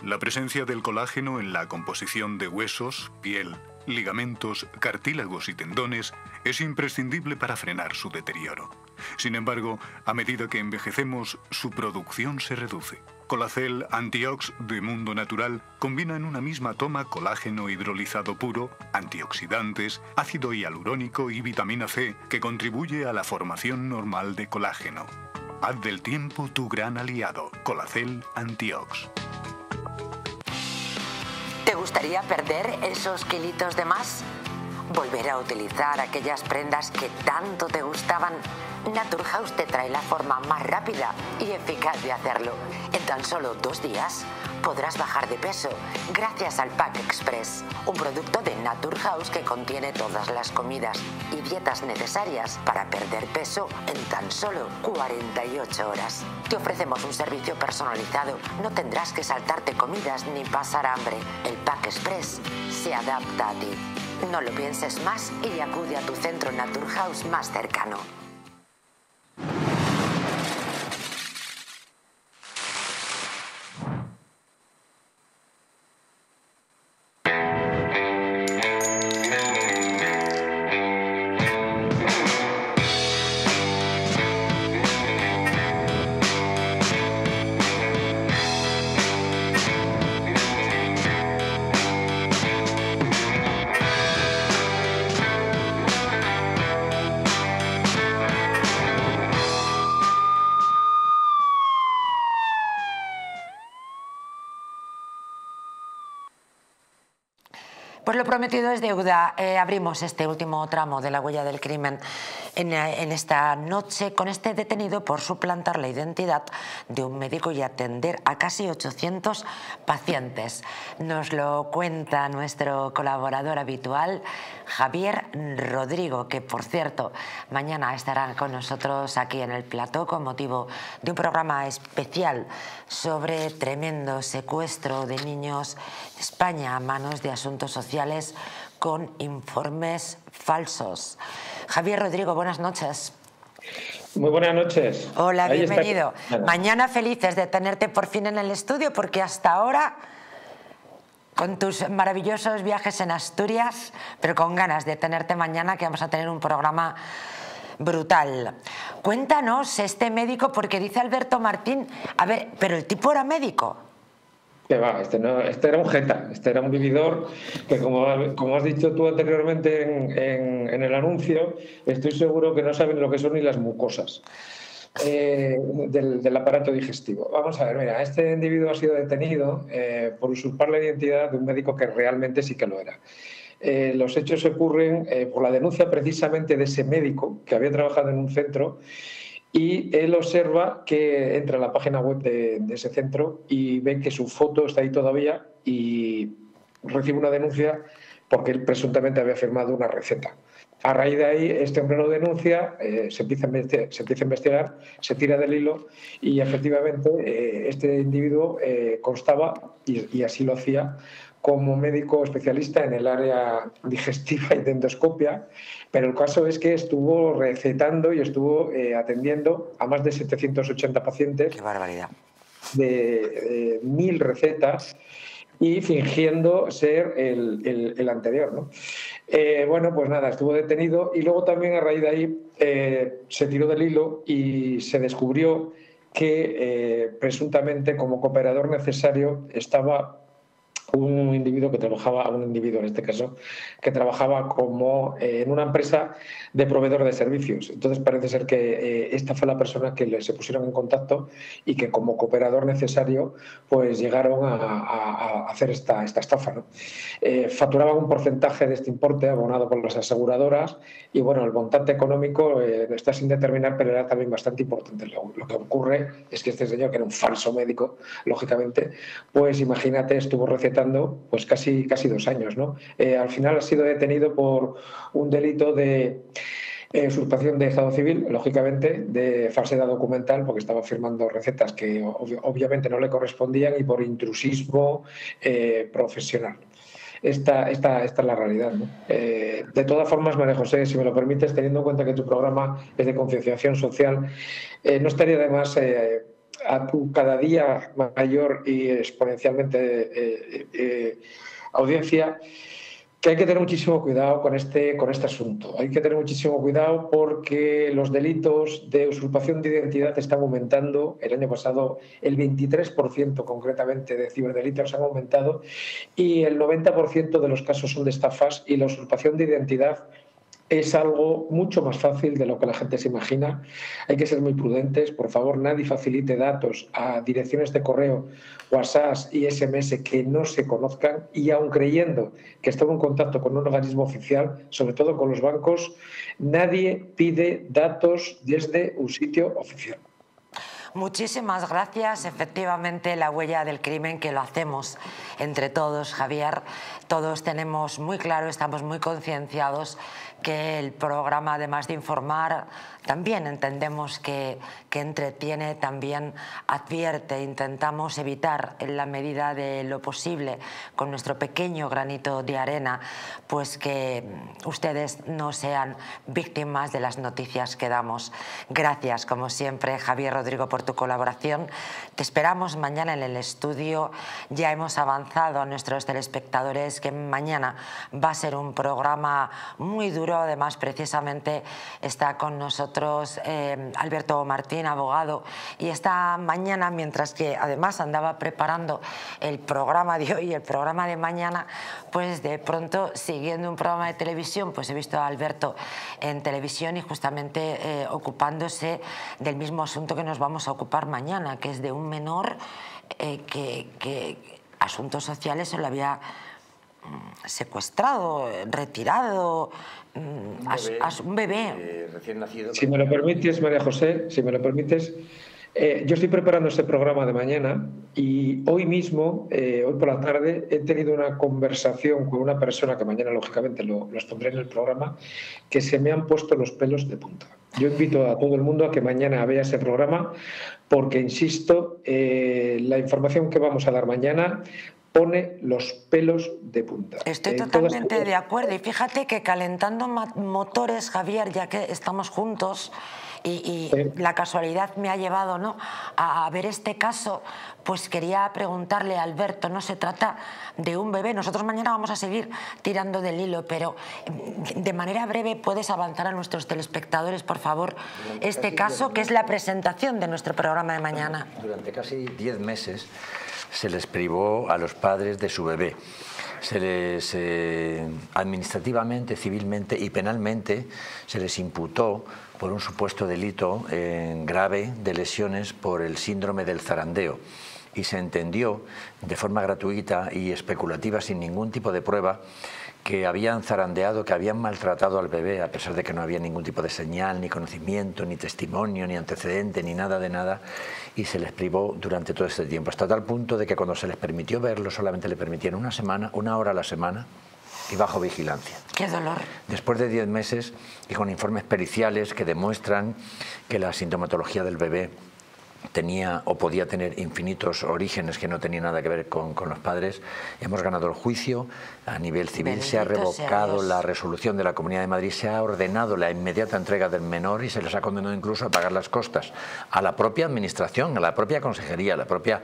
La presencia del colágeno en la composición de huesos, piel, ligamentos, cartílagos y tendones es imprescindible para frenar su deterioro. Sin embargo, a medida que envejecemos, su producción se reduce. Colacel Antiox de Mundo Natural combina en una misma toma colágeno hidrolizado puro, antioxidantes, ácido hialurónico y vitamina C, que contribuye a la formación normal de colágeno. Haz del tiempo tu gran aliado. Colacel Antiox. ¿Te gustaría perder esos kilitos de más? ¿Volver a utilizar aquellas prendas que tanto te gustaban? Naturhaus te trae la forma más rápida y eficaz de hacerlo. En tan solo dos días podrás bajar de peso gracias al Pack Express, un producto de Naturhaus que contiene todas las comidas y dietas necesarias para perder peso en tan solo cuarenta y ocho horas. Te ofrecemos un servicio personalizado, no tendrás que saltarte comidas ni pasar hambre. El Pack Express se adapta a ti. No lo pienses más y acude a tu centro Naturhaus más cercano. Pues lo prometido es deuda. Eh, abrimos este último tramo de la huella del crimen en, en esta noche con este detenido por suplantar la identidad de un médico y atender a casi ochocientos pacientes. Nos lo cuenta nuestro colaborador habitual, Javier Rodrigo, que por cierto mañana estará con nosotros aquí en el plató con motivo de un programa especial sobre tremendo secuestro de niños de España a manos de Asuntos Sociales con informes falsos. Javier Rodrigo, buenas noches. Muy buenas noches. Hola, Ahí bienvenido. está. Mañana felices de tenerte por fin en el estudio, porque hasta ahora, con tus maravillosos viajes en Asturias, pero con ganas de tenerte mañana, que vamos a tener un programa brutal. Cuéntanos este médico, porque dice Alberto Martín, a ver, pero el tipo era médico. Que va, este, no, este era un jeta, este era un vividor que, como, como has dicho tú anteriormente en, en, en el anuncio, estoy seguro que no saben lo que son ni las mucosas eh, del, del aparato digestivo. Vamos a ver, mira, este individuo ha sido detenido eh, por usurpar la identidad de un médico que realmente sí que lo era. Eh, los hechos ocurren eh, por la denuncia precisamente de ese médico que había trabajado en un centro. Y él observa que entra a la página web de, de ese centro y ve que su foto está ahí todavía y recibe una denuncia porque él presuntamente había firmado una receta. A raíz de ahí, este hombre lo denuncia, eh, se, empieza a se empieza a investigar, se tira del hilo y efectivamente eh, este individuo eh, constaba, y, y así lo hacía, como médico especialista en el área digestiva y de endoscopia, pero el caso es que estuvo recetando y estuvo eh, atendiendo a más de setecientos ochenta pacientes. ¡Qué barbaridad! De, de mil recetas y fingiendo ser el, el, el anterior, ¿no? Eh, bueno, pues nada, estuvo detenido y luego también a raíz de ahí eh, se tiró del hilo y se descubrió que eh, presuntamente como cooperador necesario estaba un individuo que trabajaba, un individuo en este caso, que trabajaba como eh, en una empresa de proveedor de servicios. Entonces parece ser que eh, esta fue la persona que le, se pusieron en contacto y que como cooperador necesario pues llegaron a, a, a hacer esta, esta estafa, ¿no? Eh, facturaban un porcentaje de este importe abonado por las aseguradoras y bueno, el montante económico eh, está sin determinar, pero era también bastante importante. Lo, lo que ocurre es que este señor, que era un falso médico, lógicamente, pues imagínate, estuvo recetando pues casi, casi dos años, ¿no? Eh, al final ha sido detenido por un delito de eh, usurpación de estado civil, lógicamente, de falsedad documental, porque estaba firmando recetas que ob obviamente no le correspondían, y por intrusismo eh, profesional. Esta, esta, esta es la realidad, ¿no? Eh, de todas formas, María José, si me lo permites, teniendo en cuenta que tu programa es de concienciación social, eh, no estaría de más eh, a tu cada día mayor y exponencialmente eh, eh, audiencia, que hay que tener muchísimo cuidado con este, con este asunto. Hay que tener muchísimo cuidado porque los delitos de usurpación de identidad están aumentando. El año pasado el veintitrés por ciento concretamente de ciberdelitos han aumentado y el noventa por ciento de los casos son de estafas, y la usurpación de identidad es algo mucho más fácil de lo que la gente se imagina. Hay que ser muy prudentes. Por favor, nadie facilite datos a direcciones de correo, WhatsApp y S M S que no se conozcan, y aun creyendo que están en contacto con un organismo oficial, sobre todo con los bancos, nadie pide datos desde un sitio oficial. Muchísimas gracias. Efectivamente, la huella del crimen, que lo hacemos entre todos, Javier. Todos tenemos muy claro, estamos muy concienciados que el programa, además de informar, también entendemos que, que entretiene, también advierte. Intentamos evitar, en la medida de lo posible, con nuestro pequeño granito de arena, pues que ustedes no sean víctimas de las noticias que damos. Gracias, como siempre, Javier Rodrigo, por tu colaboración. Te esperamos mañana en el estudio. Ya hemos avanzado a nuestros telespectadores que mañana va a ser un programa muy duro. Además, precisamente está con nosotros eh, Alberto Martín, abogado, y esta mañana, mientras que además andaba preparando el programa de hoy, el programa de mañana, pues de pronto, siguiendo un programa de televisión, pues he visto a Alberto en televisión y justamente eh, ocupándose del mismo asunto que nos vamos a ocupar mañana, que es de un menor eh, que, que Asuntos Sociales se lo había secuestrado, retirado, un a, bebé, a un bebé. Eh, recién nacido. Si me lo permites, María José, si me lo permites, eh, yo estoy preparando este programa de mañana y hoy mismo, eh, hoy por la tarde, he tenido una conversación con una persona que mañana, lógicamente, lo, lo expondré en el programa, que se me han puesto los pelos de punta. Yo invito a todo el mundo a que mañana vea ese programa porque, insisto, eh, la información que vamos a dar mañana pone los pelos de punta. Estoy eh, totalmente todas... de acuerdo. Y fíjate que calentando motores, Javier, ya que estamos juntos y, y sí. la casualidad me ha llevado, ¿no?, a ver este caso, pues quería preguntarle a Alberto, no se trata de un bebé. Nosotros mañana vamos a seguir tirando del hilo, pero de manera breve puedes avanzar a nuestros telespectadores, por favor, Durante este caso, que es la presentación de nuestro programa de mañana. Durante casi diez meses se les privó a los padres de su bebé. Se les, eh, administrativamente, civilmente y penalmente se les imputó por un supuesto delito eh, grave de lesiones por el síndrome del zarandeo, y se entendió de forma gratuita y especulativa, sin ningún tipo de prueba, que habían zarandeado, que habían maltratado al bebé, a pesar de que no había ningún tipo de señal, ni conocimiento, ni testimonio, ni antecedente, ni nada de nada, y se les privó durante todo este tiempo, hasta tal punto de que cuando se les permitió verlo, solamente le permitían una semana, una hora a la semana, y bajo vigilancia. ¡Qué dolor! Después de diez meses y con informes periciales que demuestran que la sintomatología del bebé tenía o podía tener infinitos orígenes que no tenían nada que ver con, con los padres, hemos ganado el juicio a nivel civil. Bendito se ha revocado la resolución de la Comunidad de Madrid, se ha ordenado la inmediata entrega del menor y se les ha condenado incluso a pagar las costas a la propia administración, a la propia consejería, a la propia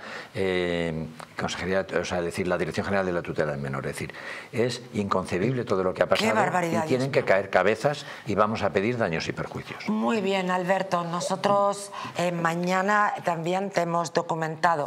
eh, consejería, o sea, es decir, la Dirección General de la Tutela del Menor. Es decir, es inconcebible todo lo que ha pasado. ¡Qué barbaridad! Y tienen que caer cabezas y vamos a pedir daños y perjuicios. Muy bien, Alberto. Nosotros eh, mañana también te hemos documentado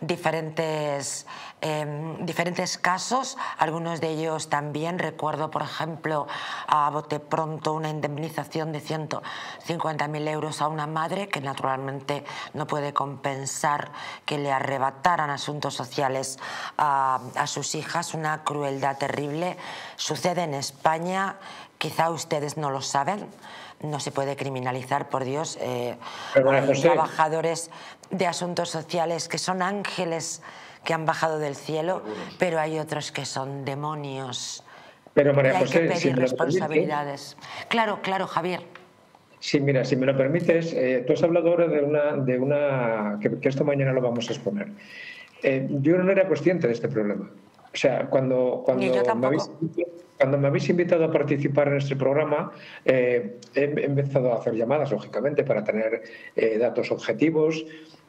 diferentes, eh, diferentes casos, algunos de ellos también. Recuerdo, por ejemplo, a bote pronto una indemnización de ciento cincuenta mil euros a una madre que naturalmente no puede compensar que le arrebataran Asuntos Sociales a, a sus hijas. Una crueldad terrible. Sucede en España, quizá ustedes no lo saben. No se puede criminalizar, por Dios. Eh, hay José. trabajadores de Asuntos Sociales que son ángeles que han bajado del cielo, pero hay otros que son demonios. Pero María y hay José, que pedir si responsabilidades. Claro, claro, Javier. Sí, mira, si me lo permites, eh, tú has hablado ahora de una, de una que, que esto mañana lo vamos a exponer. Eh, yo no era consciente de este problema. O sea, cuando, cuando, me habéis, cuando me habéis invitado a participar en este programa, eh, he empezado a hacer llamadas, lógicamente, para tener eh, datos objetivos.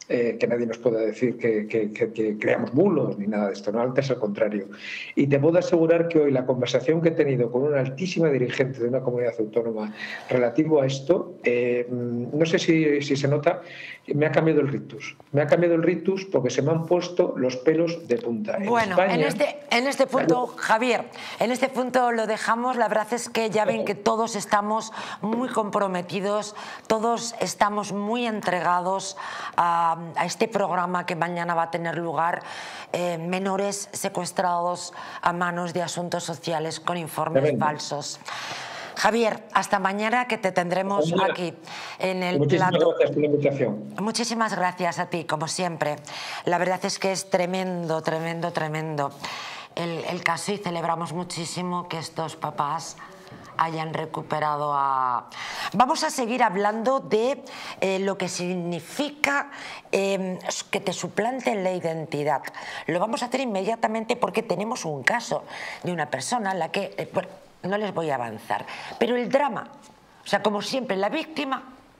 eh, que nadie nos pueda decir que, que, que, que creamos bulos ni nada de esto, no, antes al contrario. Y te puedo asegurar que hoy la conversación que he tenido con una altísima dirigente de una comunidad autónoma relativo a esto, eh, no sé si, si se nota, me ha cambiado el rictus. Me ha cambiado el rictus porque se me han puesto los pelos de punta. En bueno, España, en, este, en este punto, Javier, en este punto lo dejamos. La verdad es que ya ven que todos estamos muy comprometidos, todos estamos muy entregados a, a este programa que mañana va a tener lugar, eh, menores secuestrados a manos de asuntos sociales con informes falsos. Javier, hasta mañana, que te tendremos Mañana. aquí en el Muchísimas plato. gracias por la invitación. Muchísimas gracias a ti, como siempre. La verdad es que es tremendo, tremendo, tremendo el, el caso, y celebramos muchísimo que estos papás hayan recuperado a... Vamos a seguir hablando de eh, lo que significa eh, que te suplanten la identidad. Lo vamos a hacer inmediatamente porque tenemos un caso de una persona en la que... Eh, bueno, no les voy a avanzar, pero el drama, o sea, como siempre, la víctima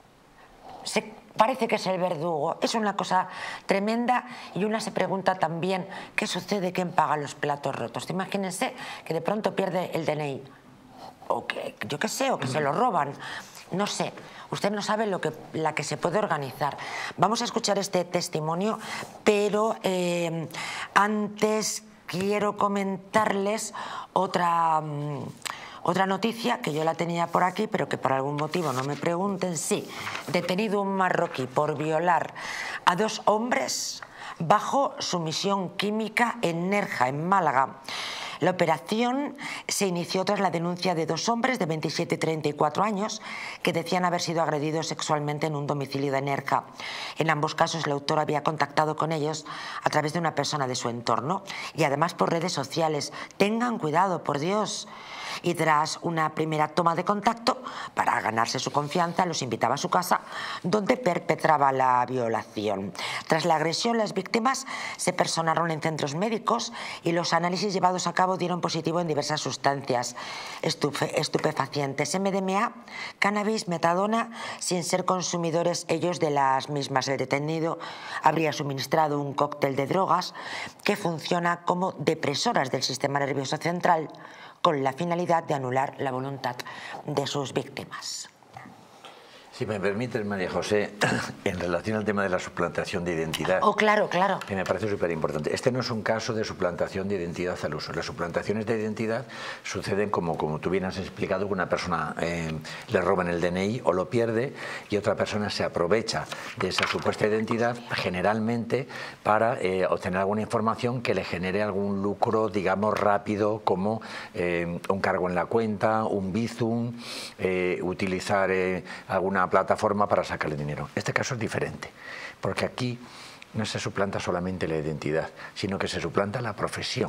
se, parece que es el verdugo. Es una cosa tremenda, y una se pregunta también qué sucede, quién paga los platos rotos. Imagínense que de pronto pierde el D N I, o que yo qué sé, o que se lo roban, no sé. Usted no sabe lo que, la que se puede organizar. Vamos a escuchar este testimonio, pero eh, antes quiero comentarles otra, um, otra noticia que yo la tenía por aquí, pero que por algún motivo no me pregunten. Sí, detenido un marroquí por violar a dos hombres bajo sumisión química en Nerja, en Málaga. La operación se inició tras la denuncia de dos hombres de veintisiete y treinta y cuatro años que decían haber sido agredidos sexualmente en un domicilio de Nerja. En ambos casos, el autor había contactado con ellos a través de una persona de su entorno y además por redes sociales. Tengan cuidado, por Dios. Y tras una primera toma de contacto, para ganarse su confianza, los invitaba a su casa, donde perpetraba la violación. Tras la agresión, las víctimas se personaron en centros médicos y los análisis llevados a cabo dieron positivo en diversas sustancias estupe, estupefacientes, M D M A, cannabis, metadona, sin ser consumidores ellos de las mismas. El detenido habría suministrado un cóctel de drogas que funciona como depresoras del sistema nervioso central, con la finalidad de anular la voluntad de sus víctimas. Si me permites, María José, en relación al tema de la suplantación de identidad... Oh, claro, claro. Que me parece súper importante. Este no es un caso de suplantación de identidad al uso. Las suplantaciones de identidad suceden como, como tú bien has explicado, que una persona eh, le roban el D N I o lo pierde y otra persona se aprovecha de esa supuesta identidad, generalmente para eh, obtener alguna información que le genere algún lucro, digamos, rápido, como eh, un cargo en la cuenta, un bizum, eh, utilizar eh, alguna plataforma para sacarle dinero. Este caso es diferente, porque aquí no se suplanta solamente la identidad, sino que se suplanta la profesión,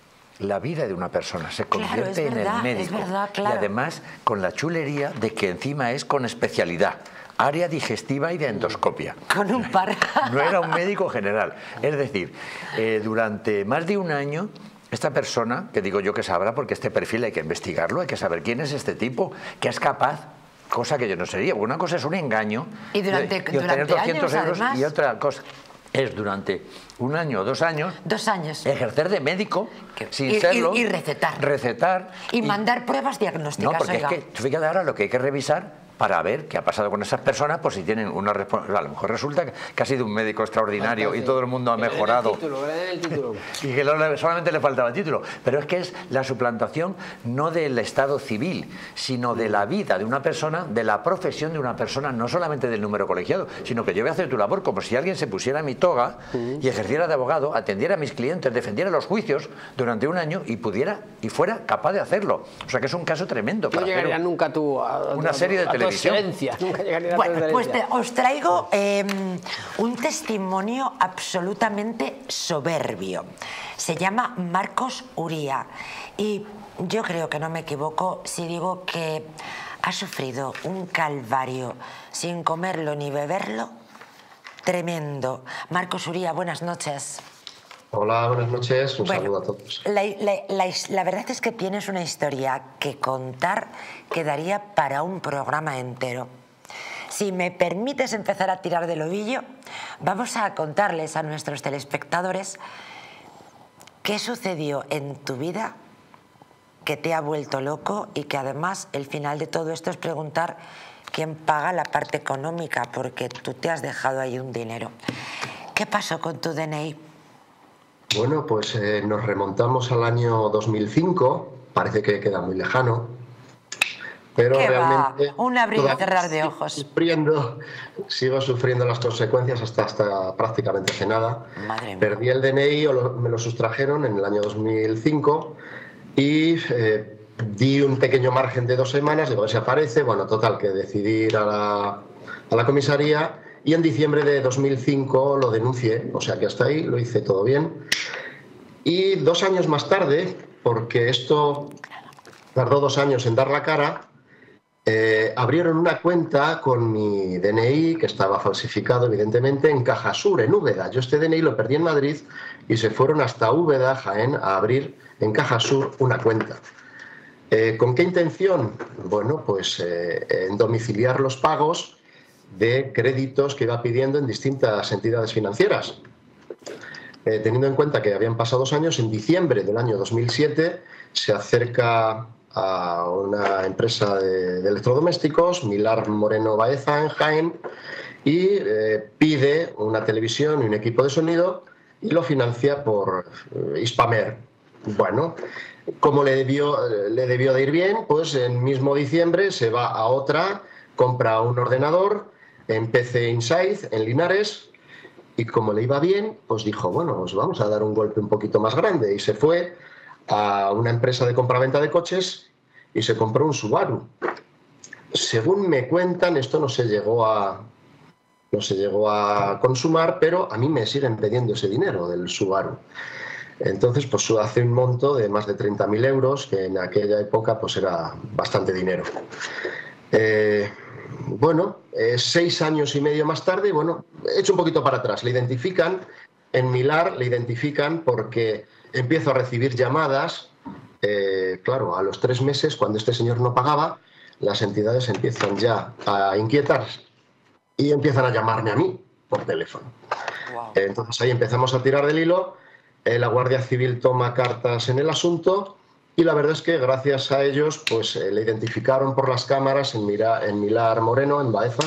la vida de una persona, se convierte claro, verdad, en el médico, verdad, claro. Y además con la chulería de que encima es con especialidad, área digestiva y de endoscopia. Con un par. No era un médico general, es decir, eh, durante más de un año esta persona, que digo yo que sabrá, porque este perfil hay que investigarlo, hay que saber quién es este tipo, que es capaz, cosa que yo no sería, porque una cosa es un engaño y, durante, y obtener durante doscientos años, euros, además, y otra cosa es durante un año o dos años, dos años ejercer de médico que, sin y, serlo, y, y recetar recetar y, y mandar pruebas diagnósticas. No, porque oiga. es que fíjate ahora lo que hay que revisar para ver qué ha pasado con esas personas, por si tienen una responsabilidad. A lo mejor resulta que ha sido un médico extraordinario Fantástico. Y todo el mundo ha que mejorado. Le den el título, que le den el título. Y que solamente le faltaba el título. Pero es que es la suplantación no del estado civil, sino de la vida de una persona, de la profesión de una persona, no solamente del número colegiado, sino que yo voy a hacer tu labor como si alguien se pusiera mi toga y ejerciera de abogado, atendiera a mis clientes, defendiera los juicios durante un año y pudiera y fuera capaz de hacerlo. O sea que es un caso tremendo. No llegaría nunca tú a, a una serie de a televisión. Nunca llegaría a bueno, pues te, os traigo eh, un testimonio absolutamente soberbio. Se llama Marcos Uría y yo creo que no me equivoco si digo que ha sufrido un calvario sin comerlo ni beberlo tremendo. Marcos Uría, buenas noches. Hola, buenas noches, un bueno, saludo a todos. La, la, la, la verdad es que tienes una historia que contar que daría para un programa entero. si me permites empezar a tirar del ovillo, vamos a contarles a nuestros telespectadores qué sucedió en tu vida que te ha vuelto loco y que además el final de todo esto es preguntar quién paga la parte económica, porque tú te has dejado ahí un dinero. ¿Qué pasó con tu D N I? Bueno, pues eh, nos remontamos al año dos mil cinco, parece que queda muy lejano, pero ¿Qué realmente... va? Un abrir y cerrar de ojos. Sigo sufriendo, sigo sufriendo las consecuencias hasta, hasta prácticamente hace nada. Madre mía. Perdí el D N I, o lo, me lo sustrajeron en el año dos mil cinco y eh, di un pequeño margen de dos semanas, digo, a ver si aparece. Bueno, total, que decidí ir a la, a la comisaría y en diciembre de dos mil cinco lo denuncié, o sea que hasta ahí lo hice todo bien. Y dos años más tarde, porque esto tardó dos años en dar la cara, eh, abrieron una cuenta con mi D N I, que estaba falsificado evidentemente, en Cajasur, en Úbeda. Yo este D N I lo perdí en Madrid y se fueron hasta Úbeda, Jaén, a abrir en Cajasur una cuenta. Eh, ¿Con qué intención? Bueno, pues eh, en domiciliar los pagos de créditos que iba pidiendo en distintas entidades financieras. Eh, teniendo en cuenta que habían pasado dos años, en diciembre del año dos mil siete se acerca a una empresa de, de electrodomésticos, Milar Moreno Baeza, en Jaén, y eh, pide una televisión y un equipo de sonido y lo financia por eh, Hispamer. Bueno, como le debió, le debió de ir bien, pues en mismo diciembre se va a otra, compra un ordenador en P C Insight, en Linares, y como le iba bien, pues dijo, bueno, pues vamos a dar un golpe un poquito más grande, y se fue a una empresa de compraventa de coches y se compró un Subaru. Según me cuentan, esto no se llegó a, no se llegó a consumar, pero a mí me siguen pidiendo ese dinero del Subaru. Entonces, pues hace un monto de más de treinta mil euros, que en aquella época pues era bastante dinero. Eh, bueno, eh, seis años y medio más tarde, bueno, he hecho un poquito para atrás. Le identifican, en Milar le identifican porque empiezo a recibir llamadas. Eh, claro, a los tres meses, cuando este señor no pagaba, las entidades empiezan ya a inquietarse y empiezan a llamarme a mí por teléfono. Wow. Eh, entonces ahí empezamos a tirar del hilo. Eh, la Guardia Civil toma cartas en el asunto y la verdad es que gracias a ellos pues eh, le identificaron por las cámaras en, Mira, en Milar Moreno, en Baeza,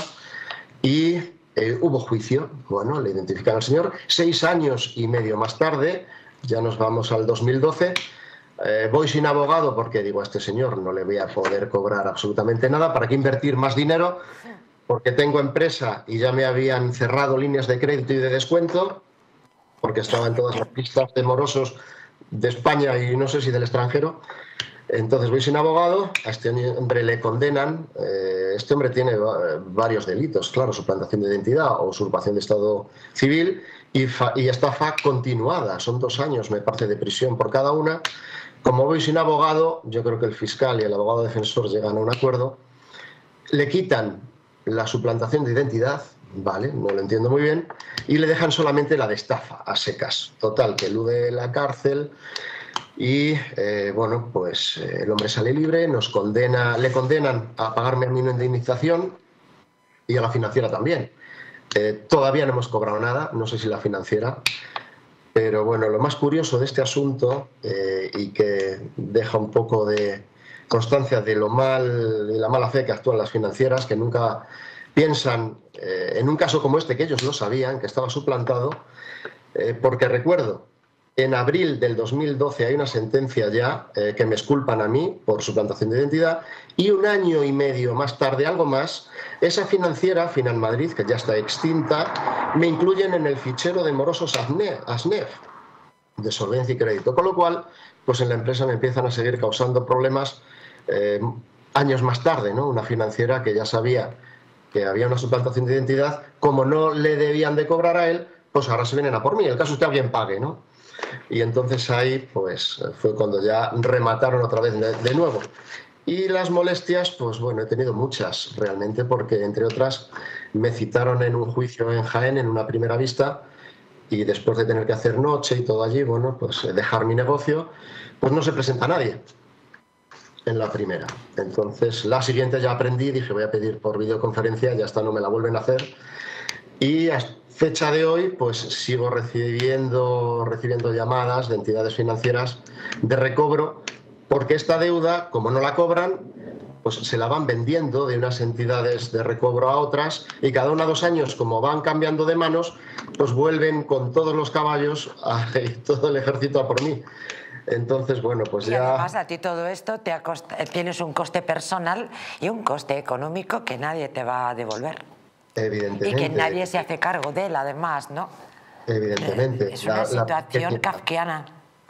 y eh, hubo juicio. Bueno, le identifican al señor. Seis años y medio más tarde, ya nos vamos al dos mil doce, eh, voy sin abogado porque digo, a este señor no le voy a poder cobrar absolutamente nada, ¿para qué invertir más dinero? Porque tengo empresa y ya me habían cerrado líneas de crédito y de descuento, porque estaba en todas las listas de morosos de España y no sé si del extranjero. Entonces voy sin abogado, a este hombre le condenan. Eh, este hombre tiene varios delitos, claro, suplantación de identidad o usurpación de estado civil y, fa, y estafa continuada. Son dos años, me parece, de prisión por cada una. Como voy sin abogado, yo creo que el fiscal y el abogado defensor llegan a un acuerdo. Le quitan la suplantación de identidad, vale, no lo entiendo muy bien, y le dejan solamente la de estafa, a secas. Total, que elude la cárcel y, eh, bueno, pues eh, el hombre sale libre, nos condena, le condenan a pagarme a mí una indemnización y a la financiera también. Eh, todavía no hemos cobrado nada, no sé si la financiera, pero bueno, lo más curioso de este asunto eh, y que deja un poco de constancia de lo mal, de la mala fe que actúan las financieras, que nunca piensan eh, en un caso como este, que ellos no sabían, que estaba suplantado, eh, porque recuerdo, en abril del dos mil doce hay una sentencia ya eh, que me exculpan a mí por suplantación de identidad, y un año y medio más tarde, algo más, esa financiera, Finan Madrid, que ya está extinta, me incluyen en el fichero de morosos ASNEF, de solvencia y crédito, con lo cual, pues en la empresa me empiezan a seguir causando problemas eh, años más tarde, ¿no? Una financiera que ya sabía que había una suplantación de identidad, como no le debían de cobrar a él, pues ahora se vienen a por mí. El caso es que alguien pague, ¿no? Y entonces ahí pues fue cuando ya remataron otra vez de, de nuevo. Y las molestias, pues bueno, he tenido muchas realmente, porque entre otras me citaron en un juicio en Jaén en una primera vista, y después de tener que hacer noche y todo allí, bueno, pues dejar mi negocio, pues no se presenta nadie. en la primera. Entonces, la siguiente ya aprendí, dije voy a pedir por videoconferencia, ya está, no me la vuelven a hacer. Y a fecha de hoy, pues sigo recibiendo, recibiendo llamadas de entidades financieras de recobro, porque esta deuda, como no la cobran, pues se la van vendiendo de unas entidades de recobro a otras, y cada uno a dos años, como van cambiando de manos, pues vuelven con todos los caballos a todo el ejército a por mí. Entonces, bueno, pues y ya... además a ti todo esto te acosta, tienes un coste personal y un coste económico que nadie te va a devolver. Evidentemente. Y que nadie se hace cargo de él, además, ¿no? Evidentemente. Es una la, situación la... kafkiana.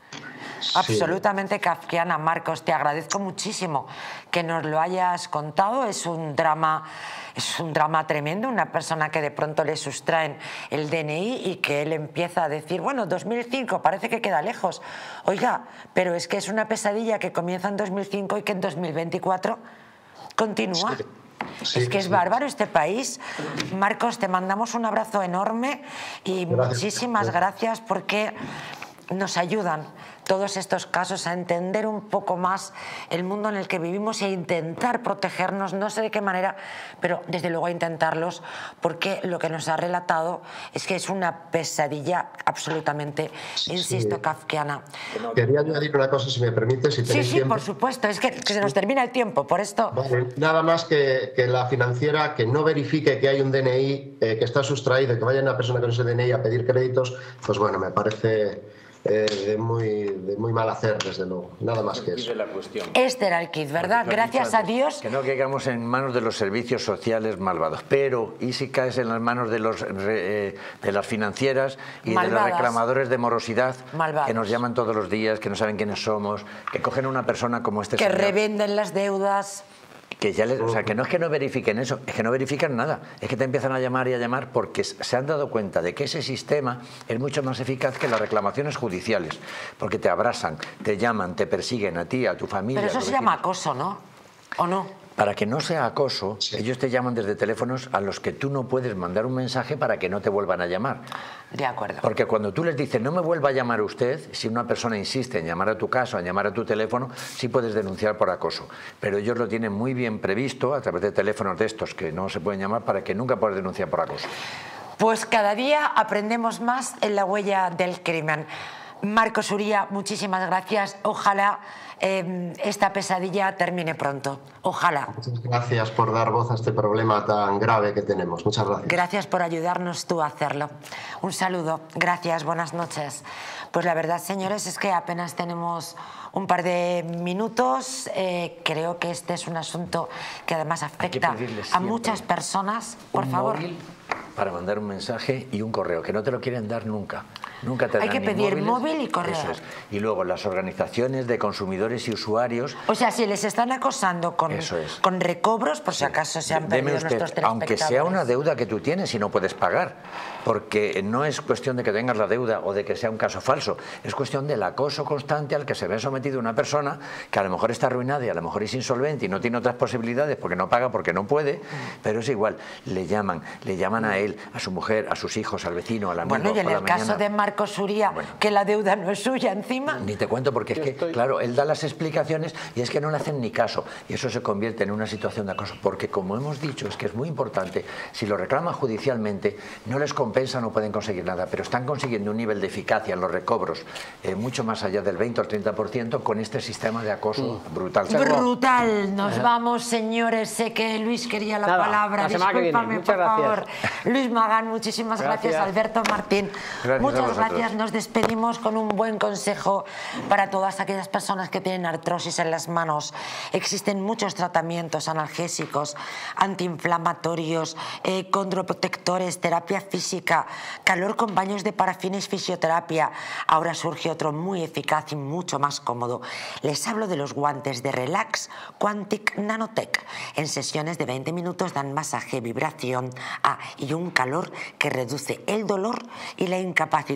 Sí. Absolutamente kafkiana. Marcos, te agradezco muchísimo que nos lo hayas contado. Es un drama, es un drama tremendo. Una persona que de pronto le sustraen el D N I y que él empieza a decir, bueno, dos mil cinco parece que queda lejos. Oiga, pero es que es una pesadilla que comienza en dos mil cinco y que en dos mil veinticuatro continúa. Sí. Sí, es que es sí. bárbaro este país. Marcos, te mandamos un abrazo enorme y Gracias. muchísimas gracias porque nos ayudan todos estos casos a entender un poco más el mundo en el que vivimos e intentar protegernos, no sé de qué manera, pero desde luego a intentarlos, porque lo que nos ha relatado es que es una pesadilla absolutamente, insisto, sí. kafkiana. Quería añadir una cosa, si me permite, si Sí, tenéis sí, tiempo. por supuesto, es que, que se nos termina el tiempo, por esto... Vale, nada más que, que la financiera que no verifique que hay un D N I eh, que está sustraído, que vaya una persona con ese D N I a pedir créditos, pues bueno, me parece... Eh, de, muy, de muy mal hacer, desde luego. Nada más que eso. La cuestión. Este era el kit, ¿verdad? Gracias a Dios. Que no caigamos en manos de los servicios sociales malvados. Pero, ¿y si caes en las manos de, los, eh, de las financieras y Malvadas. de los reclamadores de morosidad Malvados. que nos llaman todos los días, que no saben quiénes somos, que cogen a una persona como este Que señor? revenden las deudas. Que ya les, o sea, que no es que no verifiquen eso, es que no verifican nada. Es que te empiezan a llamar y a llamar porque se han dado cuenta de que ese sistema es mucho más eficaz que las reclamaciones judiciales. Porque te abrasan, te llaman, te persiguen a ti, a tu familia. Pero eso a tu se vecino. llama acoso, ¿no? ¿O no? Para que no sea acoso, Sí. ellos te llaman desde teléfonos a los que tú no puedes mandar un mensaje para que no te vuelvan a llamar. De acuerdo. Porque cuando tú les dices, no me vuelva a llamar usted, si una persona insiste en llamar a tu casa, en llamar a tu teléfono, sí puedes denunciar por acoso. Pero ellos lo tienen muy bien previsto a través de teléfonos de estos que no se pueden llamar para que nunca puedas denunciar por acoso. Pues cada día aprendemos más en la huella del crimen. Marcos Uría, muchísimas gracias. Ojalá eh, esta pesadilla termine pronto. Ojalá. Muchas gracias por dar voz a este problema tan grave que tenemos. Muchas gracias. Gracias por ayudarnos tú a hacerlo. Un saludo. Gracias. Buenas noches. Pues la verdad, señores, es que apenas tenemos un par de minutos. Eh, creo que este es un asunto que además afecta a muchas personas. Por un favor. Móvil para mandar un mensaje y un correo, que no te lo quieren dar nunca. Nunca te Hay dan que ni pedir móviles. móvil y correo. Eso es. Y luego las organizaciones de consumidores y usuarios. O sea, si les están acosando con, Eso es. con recobros, por si acaso se han Deme perdido usted, nuestros aunque sea telespectadores. una deuda que tú tienes y no puedes pagar, porque no es cuestión de que tengas la deuda o de que sea un caso falso, es cuestión del acoso constante al que se ve sometido una persona que a lo mejor está arruinada y a lo mejor es insolvente y no tiene otras posibilidades porque no paga, porque no puede, pero es igual, le llaman, le llaman a él, a su mujer, a sus hijos, al vecino, al amigo. Bueno, y en por la el caso mañana. de Marcos Uría, Bueno. que la deuda no es suya encima. Ni te cuento porque es que, claro, él da las explicaciones y es que no le hacen ni caso y eso se convierte en una situación de acoso porque, como hemos dicho, es que es muy importante, si lo reclaman judicialmente no les compensa, no pueden conseguir nada, pero están consiguiendo un nivel de eficacia en los recobros eh, mucho más allá del veinte o el treinta por ciento con este sistema de acoso mm. brutal. Brutal. Nos vamos, señores. Sé que Luis quería la Nada, palabra. la semana que viene. Discúlpame, Muchas por favor. gracias. Luis Magán, muchísimas gracias. Gracias. Alberto Martín, Gracias a muchas vosotros. gracias. Nos despedimos con un buen consejo para todas aquellas personas que tienen artrosis en las manos. Existen muchos tratamientos analgésicos, antiinflamatorios, eh, condroprotectores, terapia física, calor con baños de parafina y fisioterapia. Ahora surge otro muy eficaz y mucho más cómodo. Les hablo de los guantes de Relax Quantic Nanotech. En sesiones de veinte minutos dan masaje, vibración ah, y un calor que reduce el dolor y la incapacidad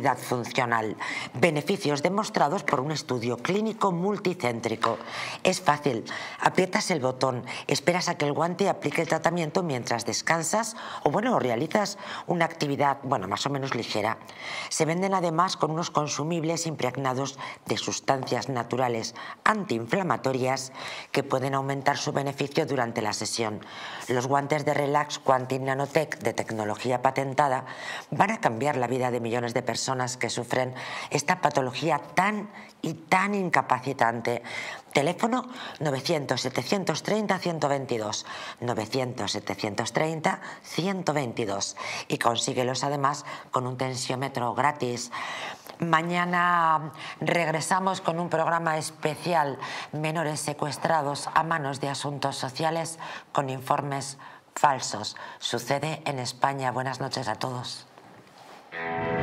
seguridad funcional. Beneficios demostrados por un estudio clínico multicéntrico. Es fácil, aprietas el botón, esperas a que el guante aplique el tratamiento mientras descansas o bueno, realizas una actividad bueno, más o menos ligera. Se venden además con unos consumibles impregnados de sustancias naturales antiinflamatorias que pueden aumentar su beneficio durante la sesión. Los guantes de Relax Quantic Nanotech de tecnología patentada van a cambiar la vida de millones de personas que sufren esta patología tan y tan incapacitante. Teléfono novecientos, setecientos treinta, ciento veintidós, novecientos, setecientos treinta, ciento veintidós y consíguelos además con un tensiómetro gratis. Mañana regresamos con un programa especial, menores secuestrados a manos de asuntos sociales con informes falsos. Sucede en España. Buenas noches a todos.